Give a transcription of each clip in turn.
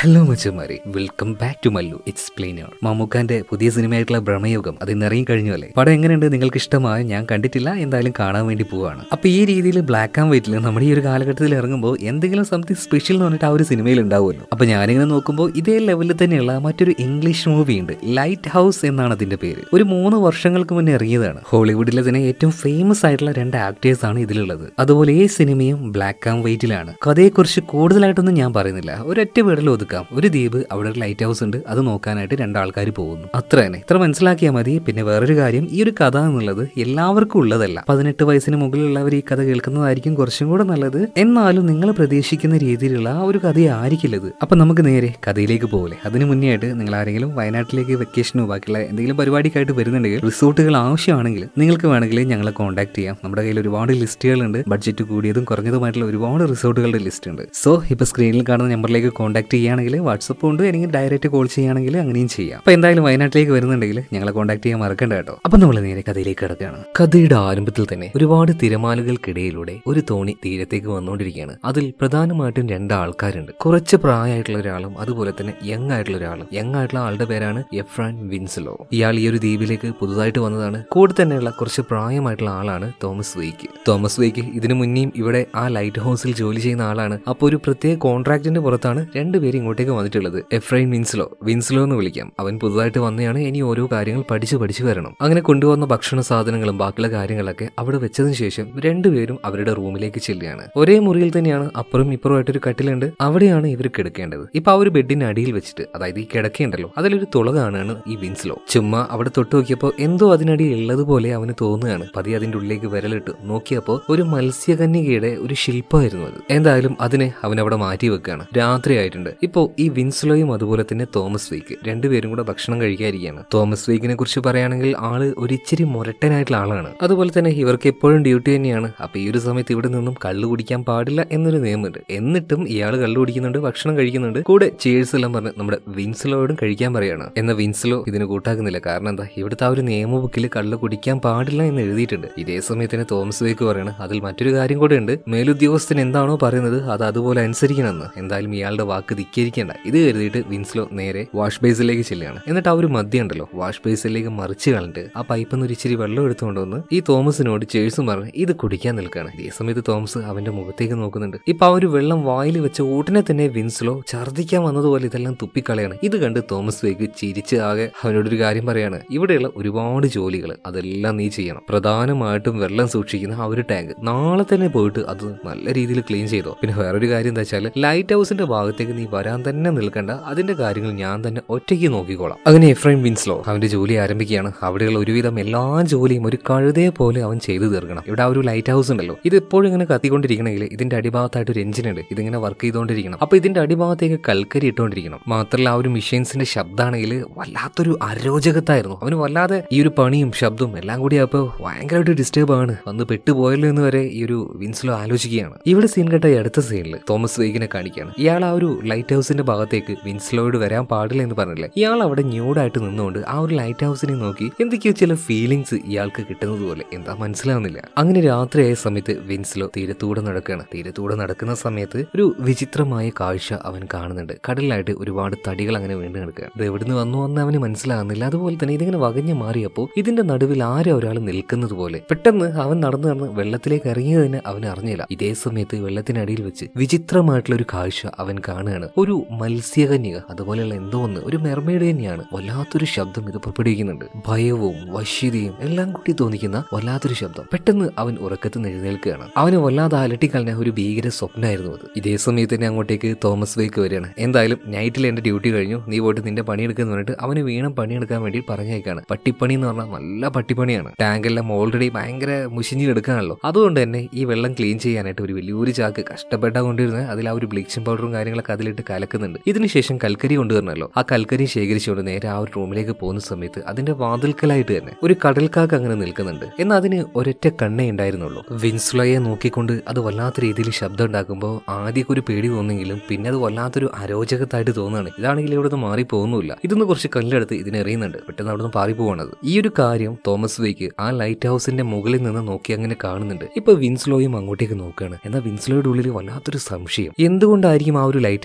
Hello മച്ചന്മാരെ, welcome back to Mallu explainer. മമ്മൂക്കാന്റെ പുതിയ സിനിമയായിട്ടുള്ള ഭ്രമയുഗം അത് ഇന്ന് ഇറങ്ങി കഴിഞ്ഞു അല്ലേ? പടം എങ്ങനെയുണ്ട്? നിങ്ങൾക്ക് ഇഷ്ടമായ? ഞാൻ കണ്ടിട്ടില്ല, എന്തായാലും കാണാൻ വേണ്ടി പോവാണ്. അപ്പൊ ഈ രീതിയിൽ ബ്ലാക്ക് ആൻഡ് വൈറ്റിൽ നമ്മുടെ ഈ ഒരു കാലഘട്ടത്തിൽ ഇറങ്ങുമ്പോൾ എന്തെങ്കിലും സംതിങ് സ്പെഷ്യൽ എന്ന് പറഞ്ഞിട്ട് ആ ഒരു സിനിമയിൽ ഉണ്ടാവുമല്ലോ. അപ്പൊ ഞാനിങ്ങനെ നോക്കുമ്പോൾ ഇതേ ലെവലിൽ തന്നെയുള്ള മറ്റൊരു ഇംഗ്ലീഷ് മൂവി ഉണ്ട്, ലൈറ്റ് ഹൗസ് എന്നാണ് അതിന്റെ പേര്. ഒരു 3 വർഷങ്ങൾക്ക് മുന്നേ ഇറങ്ങിയതാണ്. ഹോളിവുഡിലെ തന്നെ ഏറ്റവും ഫേമസ് ആയിട്ടുള്ള 2 ആക്ടേഴ്സ് ആണ് ഇതിലുള്ളത്. അതുപോലെ ഈ സിനിമയും ബ്ലാക്ക് ആൻഡ് വൈറ്റിലാണ്. കഥയെക്കുറിച്ച് കൂടുതലായിട്ടൊന്നും ഞാൻ പറയുന്നില്ല, ഒരൊറ്റ വീടിൽ ഒതുക്കാം. ഒരു ദ്വീപ്, അവിടെ ഒരു ലൈറ്റ് ഹൗസ് ഉണ്ട്, അത് നോക്കാനായിട്ട് 2 ആൾക്കാർ പോകുന്നു. അത്ര തന്നെ, ഇത്ര മനസ്സിലാക്കിയാൽ മതി. പിന്നെ വേറൊരു കാര്യം, ഈ ഒരു കഥ എന്നുള്ളത് എല്ലാവർക്കും ഉള്ളതല്ല. 18 വയസ്സിന് മുകളിലുള്ളവർ ഈ കഥ കേൾക്കുന്നതായിരിക്കും കുറച്ചും കൂടെ നല്ലത്. എന്നാലും നിങ്ങൾ പ്രതീക്ഷിക്കുന്ന രീതിയിലുള്ള ആ ഒരു കഥയായിരിക്കില്ലത്. അപ്പൊ നമുക്ക് നേരെ കഥയിലേക്ക് പോകലേ. അതിന് മുന്നേ ആയിട്ട് നിങ്ങൾ ആരെങ്കിലും വയനാട്ടിലേക്ക് വെക്കേഷനോ ബാക്കിയുള്ള എന്തെങ്കിലും പരിപാടിക്കായിട്ട് വരുന്നുണ്ടെങ്കിൽ, റിസോർട്ടുകൾ ആവശ്യമാണെങ്കിൽ നിങ്ങൾക്ക് വേണമെങ്കിൽ ഞങ്ങളെ കോൺടാക്ട് ചെയ്യാം. നമ്മുടെ കയ്യിൽ ഒരുപാട് ലിസ്റ്റുകളുണ്ട്, ബഡ്ജറ്റ് കൂടിയതും കുറഞ്ഞതുമായിട്ടുള്ള ഒരുപാട് റിസോർട്ടുകളുടെ ലിസ്റ്റ് ഉണ്ട്. സോ ഇപ്പൊ സ്ക്രീനിൽ കാണുന്ന നമ്പറിലേക്ക് കോൺടാക്ട് ചെയ്യുകയാണെങ്കിൽ വാട്സപ്പ് ഉണ്ട്, അല്ലെങ്കിൽ ഡയറക്റ്റ് കോൾ ചെയ്യുകയാണെങ്കിൽ അങ്ങനെയും ചെയ്യാം. അപ്പൊ എന്തായാലും വയനാട്ടിലേക്ക് വരുന്നുണ്ടെങ്കിൽ ഞങ്ങളെ കോൺടാക്ട് ചെയ്യാൻ മറക്കണ്ട കേട്ടോ. അപ്പൊ നമ്മൾ നേരെ കഥയിലേക്ക് കിടക്കുകയാണ്. കഥയുടെ ആരംഭത്തിൽ തന്നെ ഒരുപാട് തിരമാലകൾക്കിടയിലൂടെ ഒരു തോണി തീരത്തേക്ക് വന്നുകൊണ്ടിരിക്കുകയാണ്. അതിൽ പ്രധാനമായിട്ടും 2 ആൾക്കാരുണ്ട്. കുറച്ച് പ്രായമായിട്ടുള്ള ഒരാളും അതുപോലെ തന്നെ യങ് ആയിട്ടുള്ള ഒരാളും. യങ് ആയിട്ടുള്ള ആളുടെ പേരാണ് എഫ്രാൻ വിൻസ്ലോ. ഇയാൾ ഈ ഒരു ദ്വീപിലേക്ക് പുതുതായിട്ട് വന്നതാണ്. കൂടെ തന്നെയുള്ള കുറച്ച് പ്രായമായിട്ടുള്ള ആളാണ് തോമസ് വെയ്ക്ക്. തോമസ് വെയ്ക്ക് ഇതിനു മുന്നേയും ഇവിടെ ആ ലൈറ്റ് ഹൗസിൽ ജോലി ചെയ്യുന്ന ആളാണ്. അപ്പോൾ ഒരു പ്രത്യേക കോൺട്രാക്ടിന്റെ പുറത്താണ് 2 പേര് ഇങ്ങോട്ടേക്ക് വന്നിട്ടുള്ളത്. എഫ്രൈൻ വിൻസ്ലോ എന്ന് വിളിക്കാം. അവൻ പുതുതായിട്ട് വന്നതാണ്. ഇനി ഓരോ കാര്യങ്ങൾ പഠിച്ചു വരണം. അങ്ങനെ കൊണ്ടുവന്ന ഭക്ഷണ സാധനങ്ങളും ബാക്കിയുള്ള കാര്യങ്ങളൊക്കെ അവിടെ വെച്ചതിന് ശേഷം 2 പേരും അവരുടെ റൂമിലേക്ക് ചെല്ലുകയാണ്. ഒരേ മുറിയിൽ തന്നെയാണ്, അപ്പുറം ഇപ്പുറമായിട്ടൊരു കട്ടിലുണ്ട്, അവിടെയാണ് ഇവർ കിടക്കേണ്ടത്. ഇപ്പൊ ആ ഒരു ബെഡിന്റെ അടിയിൽ വെച്ചിട്ട്, അതായത് ഈ കിടക്കേണ്ടല്ലോ, അതിലൊരു തുള കാണാണ് ഈ വിൻസ്ലോ. ചുമ്മാ അവിടെ തൊട്ട് നോക്കിയപ്പോ എന്തോ അതിനടിയിൽ ഉള്ളതുപോലെ അവന് തോന്നുകയാണ്. പതിയെ അതിന്റെ ഉള്ളിലേക്ക് വിരലിട്ട് നോക്കിയപ്പോ ഒരു മത്സ്യകന്യകയുടെ ഒരു ശില്പമായിരുന്നു അത്. എന്തായാലും അതിനെ അവൻ അവിടെ മാറ്റി വെക്കുകയാണ്. രാത്രി ആയിട്ടുണ്ട്. ഇപ്പോ ഈ വിൻസ്ലോയും അതുപോലെ തന്നെ തോമസ് വെയ്ക്ക് 2 പേരും കൂടെ ഭക്ഷണം കഴിക്കാതിരിക്കുകയാണ്. തോമസ് വെയ്ക്കിനെ കുറിച്ച് പറയുകയാണെങ്കിൽ ആള് ഒരിച്ചിരി മുരട്ടനായിട്ടുള്ള ആളാണ്. അതുപോലെ തന്നെ ഇവർക്ക് എപ്പോഴും ഡ്യൂട്ടി തന്നെയാണ്. അപ്പൊ ഈ ഒരു സമയത്ത് ഇവിടെ നിന്നും കള്ളു കുടിക്കാൻ പാടില്ല എന്നൊരു നിയമമുണ്ട്. എന്നിട്ടും ഇയാൾ കള്ളു കുടിക്കുന്നുണ്ട്, ഭക്ഷണം കഴിക്കുന്നുണ്ട്, കൂടെ ചേഴ്സ് എല്ലാം പറഞ്ഞ് നമ്മുടെ വിൻസ്ലോയോടും കഴിക്കാൻ പറയാണ്. എന്നാൽ വിൻസ്ലോ ഇതിന് കൂട്ടാക്കുന്നില്ല. കാരണം എന്താ, ഇവിടുത്തെ ആ ഒരു നിയമ ബുക്കിൽ കള്ളു കുടിക്കാൻ പാടില്ല എന്ന് എഴുതിയിട്ടുണ്ട്. ഇതേ സമയത്തിന് തോമസ് വെയ്ക്ക് പറയാണ്, അതിൽ മറ്റൊരു കാര്യം കൂടെ ഉണ്ട്, മേലുദ്യോഗസ്ഥൻ എന്താണോ പറയുന്നത് അത് അതുപോലെ അനുസരിക്കണമെന്ന്. എന്തായാലും ഇയാളുടെ വാക്ക് ധിക്കരിക്കേണ്ട. ഇത് കരുതിയിട്ട് വിൻസ്ലോ നേരെ വാഷ് ബേസിലേക്ക് ചെല്ലുകയാണ്. എന്നിട്ട് ആ ഒരു മദ്യം ഉണ്ടല്ലോ, വാഷ് ബേസിലേക്ക് മറിച്ച് കളഞ്ഞിട്ട് ആ പൈപ്പിൽ നിന്ന് ഒരു ഇച്ചിരി വെള്ളം എടുത്തുകൊണ്ടുവന്ന് ഈ തോമസിനോട് ചേഴ്സും പറഞ്ഞ് ഇത് കുടിക്കാൻ നിൽക്കുകയാണ്. ഈ സമയത്ത് തോമസ് അവന്റെ മുഖത്തേക്ക് നോക്കുന്നുണ്ട്. ഇപ്പൊ ആ ഒരു വെള്ളം വായിൽ വെച്ച ഉടനെ തന്നെ വിൻസ്ലോ ഛർദ്ദിക്കാൻ വന്നതുപോലെ ഇതെല്ലാം തുപ്പിക്കളയാണ്. ഇത് കണ്ട് തോമസ് വെയ്ക്ക് ചിരിച്ച് ആകെ അവനോടൊരു കാര്യം പറയാണ്, ഇവിടെയുള്ള ഒരുപാട് ജോലികൾ അതെല്ലാം നീ ചെയ്യണം. പ്രധാനമായിട്ടും വെള്ളം സൂക്ഷിക്കുന്ന ആ ഒരു ടാങ്ക് നാളെ തന്നെ പോയിട്ട് അത് നല്ല രീതിയിൽ ക്ലീൻ ചെയ്തോ. പിന്നെ വേറൊരു കാര്യം എന്താ വെച്ചാൽ, ലൈറ്റ് ഹൗസിന്റെ ഭാഗത്തേക്ക് നീ വരാൻ തന്നെ നിൽക്കണ്ട, അതിന്റെ കാര്യങ്ങൾ ഞാൻ തന്നെ ഒറ്റയ്ക്ക് നോക്കിക്കോളാം. അങ്ങനെ എഫ്രൈം വിൻസ്ലോ അവന്റെ ജോലി ആരംഭിക്കുകയാണ്. അവിടെയുള്ള ഒരുവിധം എല്ലാ ജോലിയും ഒരു കഴുതയെ പോലെ അവൻ ചെയ്തു തീർക്കണം. ഇവിടെ ആ ഒരു ലൈറ്റ് ഹൗസ് ഉണ്ടല്ലോ, ഇത് എപ്പോഴും ഇങ്ങനെ കത്തിക്കൊണ്ടിരിക്കണമെങ്കിൽ ഇതിന്റെ അടിഭാഗത്തായിട്ട് ഒരു എഞ്ചിൻ ഉണ്ട്, ഇതിങ്ങനെ വർക്ക് ചെയ്തുകൊണ്ടിരിക്കണം. അപ്പൊ ഇതിന്റെ അടിഭാഗത്തേക്ക് കൽക്കരി ഇട്ടുകൊണ്ടിരിക്കണം. മാത്രമല്ല ആ ഒരു മെഷീൻസിന്റെ ശബ്ദമാണെങ്കിൽ വല്ലാത്തൊരു അരോചകത്തായിരുന്നു. അവന് വല്ലാതെ ഈ ഒരു പണിയും ശബ്ദവും എല്ലാം കൂടി അപ്പൊ ഭയങ്കരമായിട്ട് ഡിസ്റ്റർബ് ആണ്, വന്ന് പെട്ടുപോയല്ലോ എന്ന് വരെ ഈ ഒരു വിൻസ്ലോ ആലോചിക്കുകയാണ്. ഇവിടെ സീൻ കേട്ട അടുത്ത സീനിൽ തോമസ് വെയ്ക്കിനെ കാണിക്കുകയാണ്. ഇയാൾ ആ ഒരു ലൈറ്റ് ഹൗസിന്റെ ഭാഗത്തേക്ക് വിൻസ്ലോയോട് വരാൻ പാടില്ല എന്ന് പറഞ്ഞില്ലേ, ഇയാൾ അവിടെ ന്യൂഡായിട്ട് നിന്നുകൊണ്ട് ആ ഒരു ലൈറ്റ് ഹൗസിനെ നോക്കി എന്തൊക്കെയോ ചില ഫീലിങ്സ് ഇയാൾക്ക് കിട്ടുന്നത് പോലെ, എന്താ മനസ്സിലാവുന്നില്ല. അങ്ങനെ രാത്രിയായ സമയത്ത് വിൻസ്ലോ തീരത്തൂടെ നടക്കുകയാണ്. തീരത്തൂടെ നടക്കുന്ന സമയത്ത് ഒരു വിചിത്രമായ കാഴ്ച അവൻ കാണുന്നുണ്ട്. കടലിലായിട്ട് ഒരുപാട് തടികൾ അങ്ങനെ വീണ്ടും കിടക്കുക. ഇത് എവിടുന്ന് വന്നു അവന് മനസ്സിലാകുന്നില്ല. അതുപോലെ തന്നെ ഇതിങ്ങനെ വകഞ്ഞു മാറിയപ്പോ ഇതിന്റെ നടുവിൽ ഒരാൾ നിൽക്കുന്നത് പോലെ പെട്ടെന്ന് അവൻ നടന്ന് വെള്ളത്തിലേക്ക് ഇറങ്ങിയത് തന്നെ അവന് അറിഞ്ഞില്ല. ഇതേ സമയത്ത് വെള്ളത്തിനടിയിൽ വെച്ച് വിചിത്രമായിട്ടുള്ള ഒരു കാഴ്ച അവൻ കാണുകയാണ്. ഒരു മത്സ്യകന്യക, അതുപോലെയുള്ള എന്തോ ഒന്ന്, ഒരു മെർമെയ്ഡ് തന്നെയാണ്. വല്ലാത്തൊരു ശബ്ദം ഇത് പുറപ്പെടുവിക്കുന്നുണ്ട്. ഭയവും വശ്യതയും എല്ലാം കൂടി തോന്നിക്കുന്ന വല്ലാത്തൊരു ശബ്ദം. പെട്ടെന്ന് അവൻ ഉറക്കത്തിൽ നിന്ന് എഴുന്നേൽക്കുകയാണ്. അവന് വല്ലാതെ അലട്ടിക്കളഞ്ഞ ഒരു ഭീകര സ്വപ്നമായിരുന്നു അത്. ഇതേ സമയത്ത് തന്നെ അങ്ങോട്ടേക്ക് തോമസ് വെയ്ക്ക് വരികയാണ്. എന്തായാലും നൈറ്റിൽ എന്റെ ഡ്യൂട്ടി കഴിഞ്ഞു, നീ പോയിട്ട് നിന്റെ പണിയെടുക്കുന്ന പറഞ്ഞിട്ട് അവന് വീണ്ടും പണിയെടുക്കാൻ വേണ്ടി പറഞ്ഞേക്കാണ്. പട്ടിപ്പണി എന്ന് പറഞ്ഞാൽ നല്ല പട്ടിപ്പണിയാണ്. ടാങ്കെല്ലാം ഓൾറെഡി ഭയങ്കര മുഷിഞ്ഞ് എടുക്കാണല്ലോ. അതുകൊണ്ട് തന്നെ ഈ വെള്ളം ക്ലീൻ ചെയ്യാനായിട്ട് ഒരു വലിയൊരു ചാക്ക് കഷ്ടപ്പെട്ടാ കൊണ്ടിരുന്നത്. അതിൽ ആ ഒരു ബ്ലീച്ചിങ് പൗഡറും കാര്യങ്ങളൊക്കെ അതിലിട്ട് കലക്കുന്നുണ്ട്. ഇതിനുശേഷം കൽക്കരി കൊണ്ടുവരണല്ലോ. ആ കൽക്കരി ശേഖരിച്ചുകൊണ്ട് നേരെ ആ ഒരു റൂമിലേക്ക് പോകുന്ന സമയത്ത് അതിന്റെ വാതിൽക്കലായിട്ട് തന്നെ ഒരു കടൽക്കാക്ക് അങ്ങനെ നിൽക്കുന്നുണ്ട്. എന്നാൽ അതിന് ഒരൊറ്റ കണ്ണേ ഉണ്ടായിരുന്നുള്ളൂ. വിൻസ്ലോയെ നോക്കിക്കൊണ്ട് അത് വല്ലാത്ത രീതിയിൽ ശബ്ദം ഉണ്ടാക്കുമ്പോൾ ആദ്യമൊക്കെ ഒരു പേടി തോന്നെങ്കിലും പിന്നെ അത് വല്ലാത്തൊരു അരോചകത്തായിട്ട് തോന്നുകയാണ്. ഇതാണെങ്കിൽ ഇവിടെ നിന്ന് മാറി പോകുന്നില്ല. ഇതൊന്ന് കുറച്ച് കല്ലെടുത്ത് ഇതിനെറിയുന്നുണ്ട്. പെട്ടെന്ന് അവിടെ നിന്ന് പാറി പോവാണത്. ഈ ഒരു കാര്യം തോമസ് വെയ്ക്ക് ആ ലൈറ്റ് ഹൗസിന്റെ മുകളിൽ നിന്ന് നോക്കി അങ്ങനെ കാണുന്നുണ്ട്. ഇപ്പൊ വിൻസ്ലോയും അങ്ങോട്ടേക്ക് നോക്കുകയാണ്. എന്നാൽ വിൻസ്ലോയുടെ ഉള്ളിൽ വല്ലാത്തൊരു സംശയം, എന്തുകൊണ്ടായിരിക്കും ആ ഒരു ലൈറ്റ് ഹൗസിന്റെ അടുത്തേക്ക്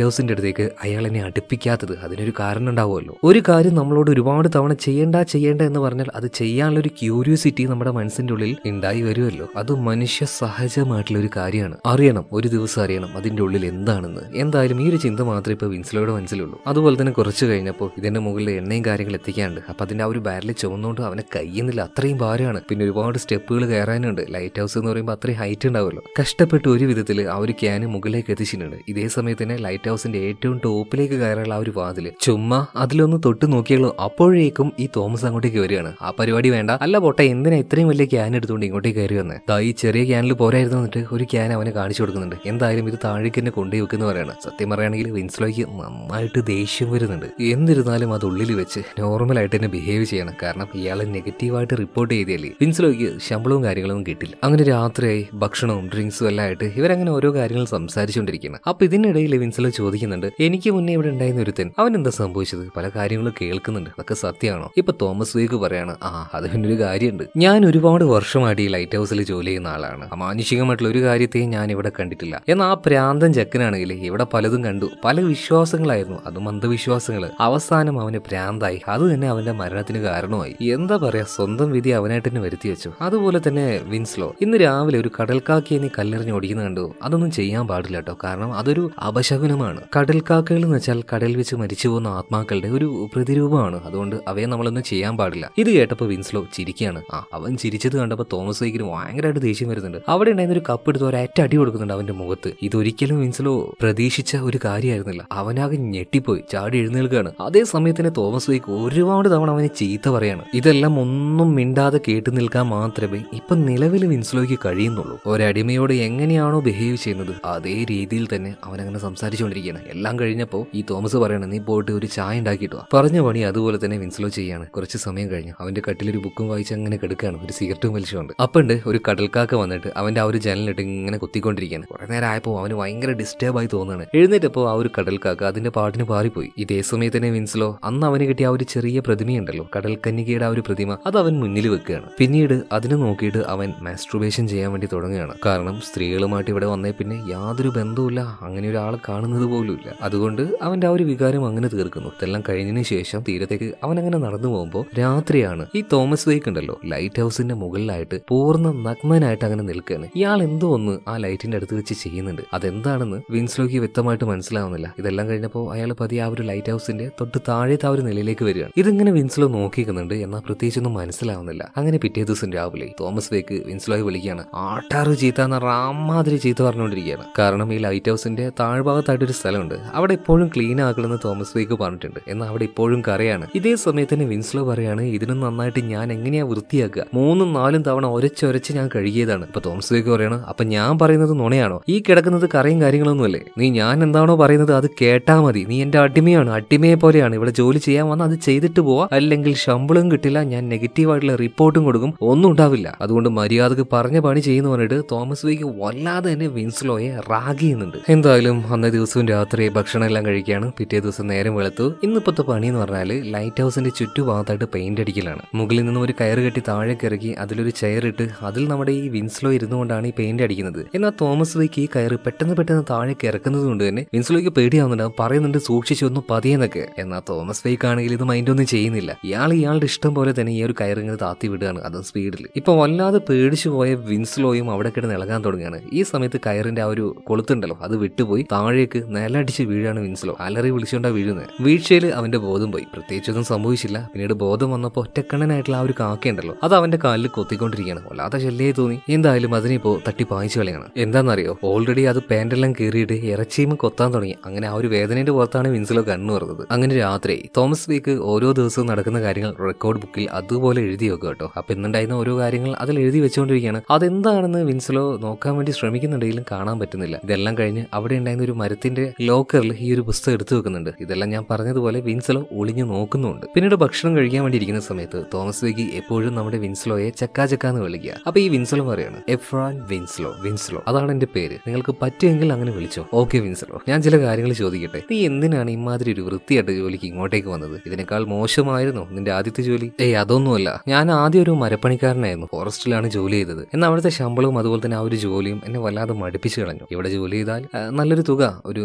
അടുത്തേക്ക് അയാൾ എന്നെ അടുപ്പിക്കാത്തത് അതിനൊരു കാരണം ഉണ്ടാവുമല്ലോ. ഒരു കാര്യം നമ്മളോട് ഒരുപാട് തവണ ചെയ്യേണ്ട എന്ന് പറഞ്ഞാൽ അത് ചെയ്യാനുള്ള ഒരു ക്യൂരിയോസിറ്റി നമ്മുടെ മനസ്സിന്റെ ഉള്ളിൽ ഉണ്ടായി വരുമല്ലോ. അത് മനുഷ്യ സഹജമായിട്ടുള്ള ഒരു കാര്യമാണ്. അറിയണം, ഒരു ദിവസം അറിയണം അതിന്റെ ഉള്ളിൽ എന്താണെന്ന്. എന്തായാലും ഈ ഒരു ചിന്ത മാത്രമേ ഇപ്പൊ വിൻസ്ലോയുടെ മനസ്സിലുള്ളൂ. അതുപോലെ തന്നെ കുറച്ച് കഴിഞ്ഞപ്പോൾ ഇതിന്റെ മുകളിൽ എണ്ണയും കാര്യങ്ങൾ എത്തിക്കാണ്ട് അപ്പൊ അതിന്റെ ആ ഒരു ബാരലിൽ ചുവന്നുകൊണ്ട് അവനെ കഴിയുന്നില്ല, അത്രയും ഭാരമാണ്. പിന്നെ ഒരുപാട് സ്റ്റെപ്പുകൾ കയറാനുണ്ട്. ലൈറ്റ് ഹൗസ് എന്ന് പറയുമ്പോൾ അത്രയും ഹൈറ്റ് ഉണ്ടാവുമല്ലോ. കഷ്ടപ്പെട്ട് ഒരു വിധത്തിൽ ആ ഒരു ക്യാന് മുകളിലേക്ക് എത്തിച്ചിട്ടുണ്ട്. ഇതേ സമയത്ത് തന്നെ ലൈറ്റ് ഹൗസിന്റെ ഏറ്റവും ടോപ്പിലേക്ക് കയറാനുള്ള ആ ഒരു വാതില് ചുമ്മാ അതിലൊന്ന് തൊട്ട് നോക്കിയുള്ളൂ. അപ്പോഴേക്കും ഈ തോമസ് അങ്ങോട്ടേക്ക് വരികയാണ്. ആ പരിപാടി വേണ്ട, അല്ല പോട്ടെ, എന്തിനാ ഇത്രയും വലിയ ക്യാൻ എടുത്തുകൊണ്ട് ഇങ്ങോട്ടേക്ക് കയറി വന്നേ? ഈ ചെറിയ ക്യാനിൽ പോരായിരുന്നു എന്നിട്ട് ഒരു ക്യാൻ അവനെ കാണിച്ചു കൊടുക്കുന്നുണ്ട്. എന്തായാലും ഇത് താഴേക്ക് തന്നെ കൊണ്ടുപോയി വെക്കുന്ന പറയാണ്. സത്യം പറയുകയാണെങ്കിൽ വിൻസ്ലോയ്ക്ക് നന്നായിട്ട് ദേഷ്യം വരുന്നുണ്ട്. എന്നിരുന്നാലും അത് ഉള്ളിൽ വെച്ച് നോർമലായിട്ട് തന്നെ ബിഹേവ് ചെയ്യണം. കാരണം ഇയാളെ നെഗറ്റീവായിട്ട് റിപ്പോർട്ട് ചെയ്തല്ലേ വിൻസ്ലോയ്ക്ക് ശമ്പളവും കാര്യങ്ങളൊന്നും കിട്ടില്ല. അങ്ങനെ രാത്രിയായി ഭക്ഷണവും ഡ്രിങ്ക്സും എല്ലാം ആയിട്ട് ഇവരങ്ങനെ ഓരോ കാര്യങ്ങൾ സംസാരിച്ചുകൊണ്ടിരിക്കണം. അപ്പൊ ഇതിനിടയിൽ വിൻസ്ലോ ചോദിക്കുന്നുണ്ട്, എനിക്ക് മുന്നേ ഇവിടെ ഉണ്ടായിരുന്ന ഒരുത്തൻ, അവൻ എന്താ സംഭവിച്ചത്? പല കാര്യങ്ങളും കേൾക്കുന്നുണ്ട്, അതൊക്കെ സത്യമാണോ? ഇപ്പൊ തോമസ് വേക്ക് പറയാണ്, അത് പിന്നെ ഒരു കാര്യമുണ്ട്. ഞാൻ ഒരുപാട് വർഷമായിട്ട് ഈ ലൈറ്റ് ഹൗസിൽ ജോലി ചെയ്യുന്ന ആളാണ്. അമാനുഷികമായിട്ടുള്ള ഒരു കാര്യത്തെയും ഞാൻ ഇവിടെ കണ്ടിട്ടില്ല. എന്നാൽ ആ പ്രാന്തൻ ചെക്കനാണെങ്കിൽ ഇവിടെ പലതും കണ്ടു. പല വിശ്വാസങ്ങളായിരുന്നു, അതും അന്ധവിശ്വാസങ്ങൾ. അവസാനം അവന് പ്രാന്തായി. അത് തന്നെ അവന്റെ മരണത്തിന് കാരണമായി. എന്താ പറയാ, സ്വന്തം വിധി അവനായിട്ട് തന്നെ വരുത്തി വെച്ചു. അതുപോലെ തന്നെ വിൻസ്ലോ ഇന്ന് രാവിലെ ഒരു കടൽക്കാക്കയെ നീ കല്ലെറിഞ്ഞ് ഓടിക്കുന്ന കണ്ടു. അതൊന്നും ചെയ്യാൻ പാടില്ല കേട്ടോ, കാരണം അതൊരു അപശകുനമാണ്. കടൽക്കാക്കകൾ എന്ന് വെച്ചാൽ കടൽ വെച്ച് മരിച്ചു പോകുന്ന ആത്മാക്കളുടെ ഒരു പ്രതിരൂപമാണ്. അതുകൊണ്ട് അവയെ നമ്മളൊന്നും ചെയ്യാൻ പാടില്ല. ഇത് കേട്ടപ്പോ വിൻസ്ലോ ചിരിക്കുകയാണ്. അവൻ ചിരിച്ചത് കണ്ടപ്പോ തോമസ് വൈക്കിന് ഭയങ്കരമായിട്ട് ദേഷ്യം വരുന്നുണ്ട്. അവിടെ ഉണ്ടായിരുന്ന ഒരു കപ്പ് എടുത്ത് ഒരറ്റ അടി കൊടുക്കുന്നുണ്ട് അവന്റെ മുഖത്ത്. ഇതൊരിക്കലും വിൻസ്ലോ പ്രതീക്ഷിച്ച ഒരു കാര്യമായിരുന്നില്ല. അവനാകെ ഞെട്ടിപ്പോയി ചാടി എഴുന്നേൽക്കുകയാണ്. അതേ സമയത്തിന് തോമസ് വൈക്ക് ഒരുപാട് തവണ അവനെ ചീത്ത പറയാണ്. ഇതെല്ലാം ഒന്നും മിണ്ടാതെ കേട്ടു നിൽക്കാൻ മാത്രമേ ഇപ്പൊ നിലവിൽ വിൻസ്ലോയ്ക്ക് കഴിയുന്നുള്ളൂ. ഒരടിമയോട് എങ്ങനെയാണോ ബിഹേവ് ചെയ്യുന്നത് അതേ രീതിയിൽ തന്നെ അവനങ്ങനെ സംസാരിച്ചുകൊണ്ടിരിക്കുകയാണ്. എല്ലാം കഴിഞ്ഞപ്പോ ഈ തോമസ് പറയണം, നീ പോയിട്ട് ഒരു ചായ ഉണ്ടാക്കിട്ടോ. പറഞ്ഞ പണി അതുപോലെ തന്നെ വിൻസ്ലോ ചെയ്യാണ്. കുറച്ച് സമയം കഴിഞ്ഞു അവന്റെ കട്ടിലൊരു ബുക്കും വായിച്ച് അങ്ങനെ കിടക്കുകയാണ്, ഒരു സിഗരറ്റും വലിച്ചുകൊണ്ട്. അപ്പണ്ട് ഒരു കടൽക്കാക്ക വന്നിട്ട് അവന്റെ ആ ഒരു ജനലിട്ട് ഇങ്ങനെ കുത്തിക്കൊണ്ടിരിക്കുകയാണ്. കുറെ നേരം ആയപ്പോ അവന് ഭയങ്കര ഡിസ്റ്റർബ് ആയി തോന്നുകയാണ്. എഴുന്നേറ്റപ്പോ ആ ഒരു കടൽക്കാക്ക അതിന്റെ പാട്ടിന് പാറിപ്പോയി. ഇതേ സമയത്ത് തന്നെ വിൻസ്ലോ അന്ന് അവന് കിട്ടിയ ആ ഒരു ചെറിയ പ്രതിമയുണ്ടല്ലോ, കടൽക്കന്യകയുടെ ആ ഒരു പ്രതിമ, അത് അവൻ മുന്നിൽ വെക്കുകയാണ്. പിന്നീട് അതിനെ നോക്കിയിട്ട് അവൻ മാസ്ട്രുബേഷൻ ചെയ്യാൻ വേണ്ടി തുടങ്ങുകയാണ്. കാരണം സ്ത്രീകളുമായിട്ട് ഇവിടെ വന്നേ പിന്നെ യാതൊരു ബന്ധവുമില്ല, അങ്ങനെ ഒരാളെ കാണുന്നത് പോലും ഇല്ല. അതുകൊണ്ട് അവന്റെ ആ ഒരു വികാരം അങ്ങനെ തീർക്കുന്നു. ഇതെല്ലാം കഴിഞ്ഞതിന് ശേഷം തീരത്തേക്ക് അവൻ അങ്ങനെ നടന്നു പോകുമ്പോൾ രാത്രിയാണ്. ഈ തോമസ് വേക്ക് ഉണ്ടല്ലോ ലൈറ്റ് ഹൗസിന്റെ മുകളിലായിട്ട് പൂർണ്ണ നഗ്നനായിട്ട് അങ്ങനെ നിൽക്കുകയാണ്. ഇയാൾ എന്തോ ഒന്ന് ആ ലൈറ്റിന്റെ അടുത്ത് വെച്ച് ചെയ്യുന്നുണ്ട്. അതെന്താണെന്ന് വിൻസ്ലോയ്ക്ക് വ്യക്തമായിട്ട് മനസ്സിലാവുന്നില്ല. ഇതെല്ലാം കഴിഞ്ഞപ്പോൾ അയാൾ പതിയെ ആ ഒരു ലൈറ്റ് ഹൗസിന്റെ തൊട്ട് താഴത്തെ ആ ഒരു നിലയിലേക്ക് വരികയാണ്. ഇതിങ്ങനെ വിൻസ്ലോ നോക്കിക്കുന്നുണ്ട്, എന്നാൽ പ്രത്യേകിച്ചൊന്നും മനസ്സിലാവുന്നില്ല. അങ്ങനെ പിറ്റേ ദിവസം രാവിലെ തോമസ് വേക്ക് വിൻസ്ലോയെ വിളിക്കുകയാണ്. ആട്ടാറ് ചീത്ത എന്ന റാമാതിരി ചീത്ത പറഞ്ഞുകൊണ്ടിരിക്കുകയാണ്. കാരണം ഈ ലൈറ്റ് ഹൗസിന്റെ താഴ്ഭാഗത്തായിട്ടൊരു സ്ഥലമുണ്ട്, അവിടെ എപ്പോഴും ക്ലീൻ ആക്കണമെന്ന് തോമസ് വേക്ക് പറഞ്ഞിട്ടുണ്ട്. എന്നാൽ അവിടെ ഇപ്പോഴും കരയാണ്. ഇതേ സമയത്ത് തന്നെ വിൻസ്ലോ പറയാണ്, ഇതിനും നന്നായിട്ട് ഞാൻ എങ്ങനെയാ വൃത്തിയാക്കുക, 3-4 തവണ ഒരച്ചൊരച്ച് ഞാൻ കഴുകിയതാണ്. ഇപ്പൊ തോമസ് വേക്ക് പറയാണ്, അപ്പൊ ഞാൻ പറയുന്നത് നുണയാണോ? ഈ കിടക്കുന്നത് കറയും കാര്യങ്ങളൊന്നും അല്ലേ? നീ ഞാൻ എന്താണോ പറയുന്നത് അത് കേട്ടാ മതി. നീ എന്റെ അടിമയാണ്, അടിമയെ പോലെയാണ്. ഇവിടെ ജോലി ചെയ്യാൻ വന്നാൽ അത് ചെയ്തിട്ട് പോവാ, അല്ലെങ്കിൽ ശമ്പളവും കിട്ടില്ല, ഞാൻ നെഗറ്റീവായിട്ടുള്ള റിപ്പോർട്ടും കൊടുക്കും, ഒന്നും ഉണ്ടാവില്ല. അതുകൊണ്ട് മര്യാദക്ക് പറഞ്ഞ പണി ചെയ്യുന്നു പറഞ്ഞിട്ട് തോമസ് വേക്ക് വല്ലാതെ തന്നെ വിൻസ്ലോയെ റാഗ് ചെയ്യുന്നുണ്ട്. എന്തായാലും അന്നേ ദിവസവും രാത്രി ഭക്ഷണം എല്ലാം കഴിക്കുകയാണ്. പിറ്റേ ദിവസം നേരം വെളുത്തു. ഇന്നിപ്പോഴത്തെ പണി എന്ന് പറഞ്ഞാൽ ലൈറ്റ് ഹൗസിന്റെ ചുറ്റുഭാഗത്തായിട്ട് പെയിന്റ് അടിക്കലാണ്. മുകളിൽ നിന്നും ഒരു കയറ് കെട്ടി താഴേക്ക് ഇറക്കി അതിലൊരു ചെയർ ഇട്ട് അതിൽ നമ്മുടെ ഈ വിൻസ്ലോ ഇരുന്നുകൊണ്ടാണ് ഈ പെയിന്റ് അടിക്കുന്നത്. എന്നാൽ തോമസ് വേക്ക് ഈ കയറ് പെട്ടെന്ന് താഴേക്ക് ഇറക്കുന്നത് കൊണ്ട് തന്നെ വിൻസ്ലോയ്ക്ക് പേടിയാവുന്നുണ്ട്. പറയുന്നുണ്ട് സൂക്ഷിച്ചു ഒന്ന് പതിയെന്നൊക്കെ. എന്നാൽ തോമസ് വേക്ക് ആണെങ്കിൽ ഇത് മൈൻഡ് ഒന്നും ചെയ്യുന്നില്ല. ഇയാളുടെ ഇഷ്ടം പോലെ തന്നെ ഈ ഒരു കയറിങ്ങനെ താത്തി വിടുകയാണ്, അതും സ്പീഡിൽ. ഇപ്പൊ വല്ലാതെ പേടിച്ചു പോയ വിൻസ്ലോയും അവിടെ കിടന്ന് ഇളകാൻ തുടങ്ങുകയാണ്. ഈ സമയത്ത് കയറിന്റെ ആ ഒരു കൊളുത്തുണ്ടല്ലോ അത് വിട്ടുപോയി താഴേക്ക് നിലടിച്ച് വീഴാണ് വിൻസ്ലോ. അലറി വിളിച്ചുകൊണ്ടാ വീഴുന്നത്. വീഴ്ചയിൽ അവന്റെ ബോധം പോയി. പ്രത്യേകിച്ചൊന്നും സംഭവിച്ചില്ല. പിന്നീട് ബോധം വന്നപ്പോൾ ഒറ്റക്കണ്ണനായിട്ടുള്ള ആ ഒരു കാക്കയുണ്ടല്ലോ അത് അവന്റെ കാലിൽ കൊത്തിക്കൊണ്ടിരിക്കുകയാണ്. വല്ലാതെ ശല്യമായി തോന്നി. എന്തായാലും അതിനിപ്പോ തട്ടി പായിച്ചു കളിയാണ്. എന്താണെന്നറിയോ, ഓൾറെഡി അത് പാന്റെല്ലാം കീറിയിട്ട് ഇറച്ചിയും കൊത്താൻ തുടങ്ങി. അങ്ങനെ ആ ഒരു വേദനയുടെ പുറത്താണ് വിൻസ്ലോ കണ്ണു പറഞ്ഞത്. അങ്ങനെ രാത്രി തോമസ് വേക്ക് ഓരോ ദിവസവും നടക്കുന്ന കാര്യങ്ങൾ റെക്കോർഡ് ബുക്കിൽ അതുപോലെ എഴുതി വെക്കുക കേട്ടോ. അപ്പൊ ഇന്നുണ്ടായിരുന്ന ഓരോ കാര്യങ്ങൾ അതിൽ എഴുതി വെച്ചുകൊണ്ടിരിക്കുകയാണ്. അതെന്താണെന്ന് വിൻസ്ലോ നോക്കാൻ വേണ്ടി ശ്രമിക്കുന്നുണ്ടെങ്കിലും കാണാൻ പറ്റുന്നില്ല. ഇതെല്ലാം കഴിഞ്ഞ് അവിടെ ഉണ്ടായിരുന്ന ഒരു മരത്തിന്റെ ലോക്കറിൽ ഈ ഒരു പുസ്തകം എടുത്തു വെക്കുന്നുണ്ട്. ഇതെല്ലാം ഞാൻ പറഞ്ഞതുപോലെ വിൻസ്ലോ ഒളിഞ്ഞു നോക്കുന്നുണ്ട്. പിന്നീട് ഭക്ഷണം കഴിക്കാൻ വേണ്ടി ഇരിക്കുന്ന സമയത്ത് തോമസ് വേക്ക് എപ്പോഴും നമ്മുടെ വിൻസ്ലോയെ ചക്കാന്ന് വിളിക്കുക. അപ്പൊ ഈ വിൻസ്ലോ പറയാണ്, എഫ്രാൻ വിൻസ്ലോ അതാണ് എന്റെ പേര്, നിങ്ങൾക്ക് പറ്റുമെങ്കിൽ അങ്ങനെ വിളിച്ചോ. ഓക്കെ വിൻസ്ലോ, ഞാൻ ചില കാര്യങ്ങൾ ചോദിക്കട്ടെ. നീ എന്തിനാണ് ഇമാതിരി ഒരു വൃത്തിയായിട്ട് ജോലിക്ക് ഇങ്ങോട്ടേക്ക് വന്നത്? ഇതിനേക്കാൾ മോശമായിരുന്നു നിന്റെ ആദ്യത്തെ ജോലി. അതൊന്നുമല്ല, ഞാൻ ആദ്യം ഒരു മരപ്പണിക്കാരനായിരുന്നു, ഫോറസ്റ്റിലാണ് ജോലി ചെയ്തത്. എന്നാൽ അവിടുത്തെ ശമ്പളവും അതുപോലെ തന്നെ ആ ഒരു ജോലിയും എന്നെ വല്ലാതെ മടുപ്പിച്ചു കളഞ്ഞു. ഇവിടെ ജോലി ചെയ്താൽ നല്ലൊരു തുക, ഒരു 1000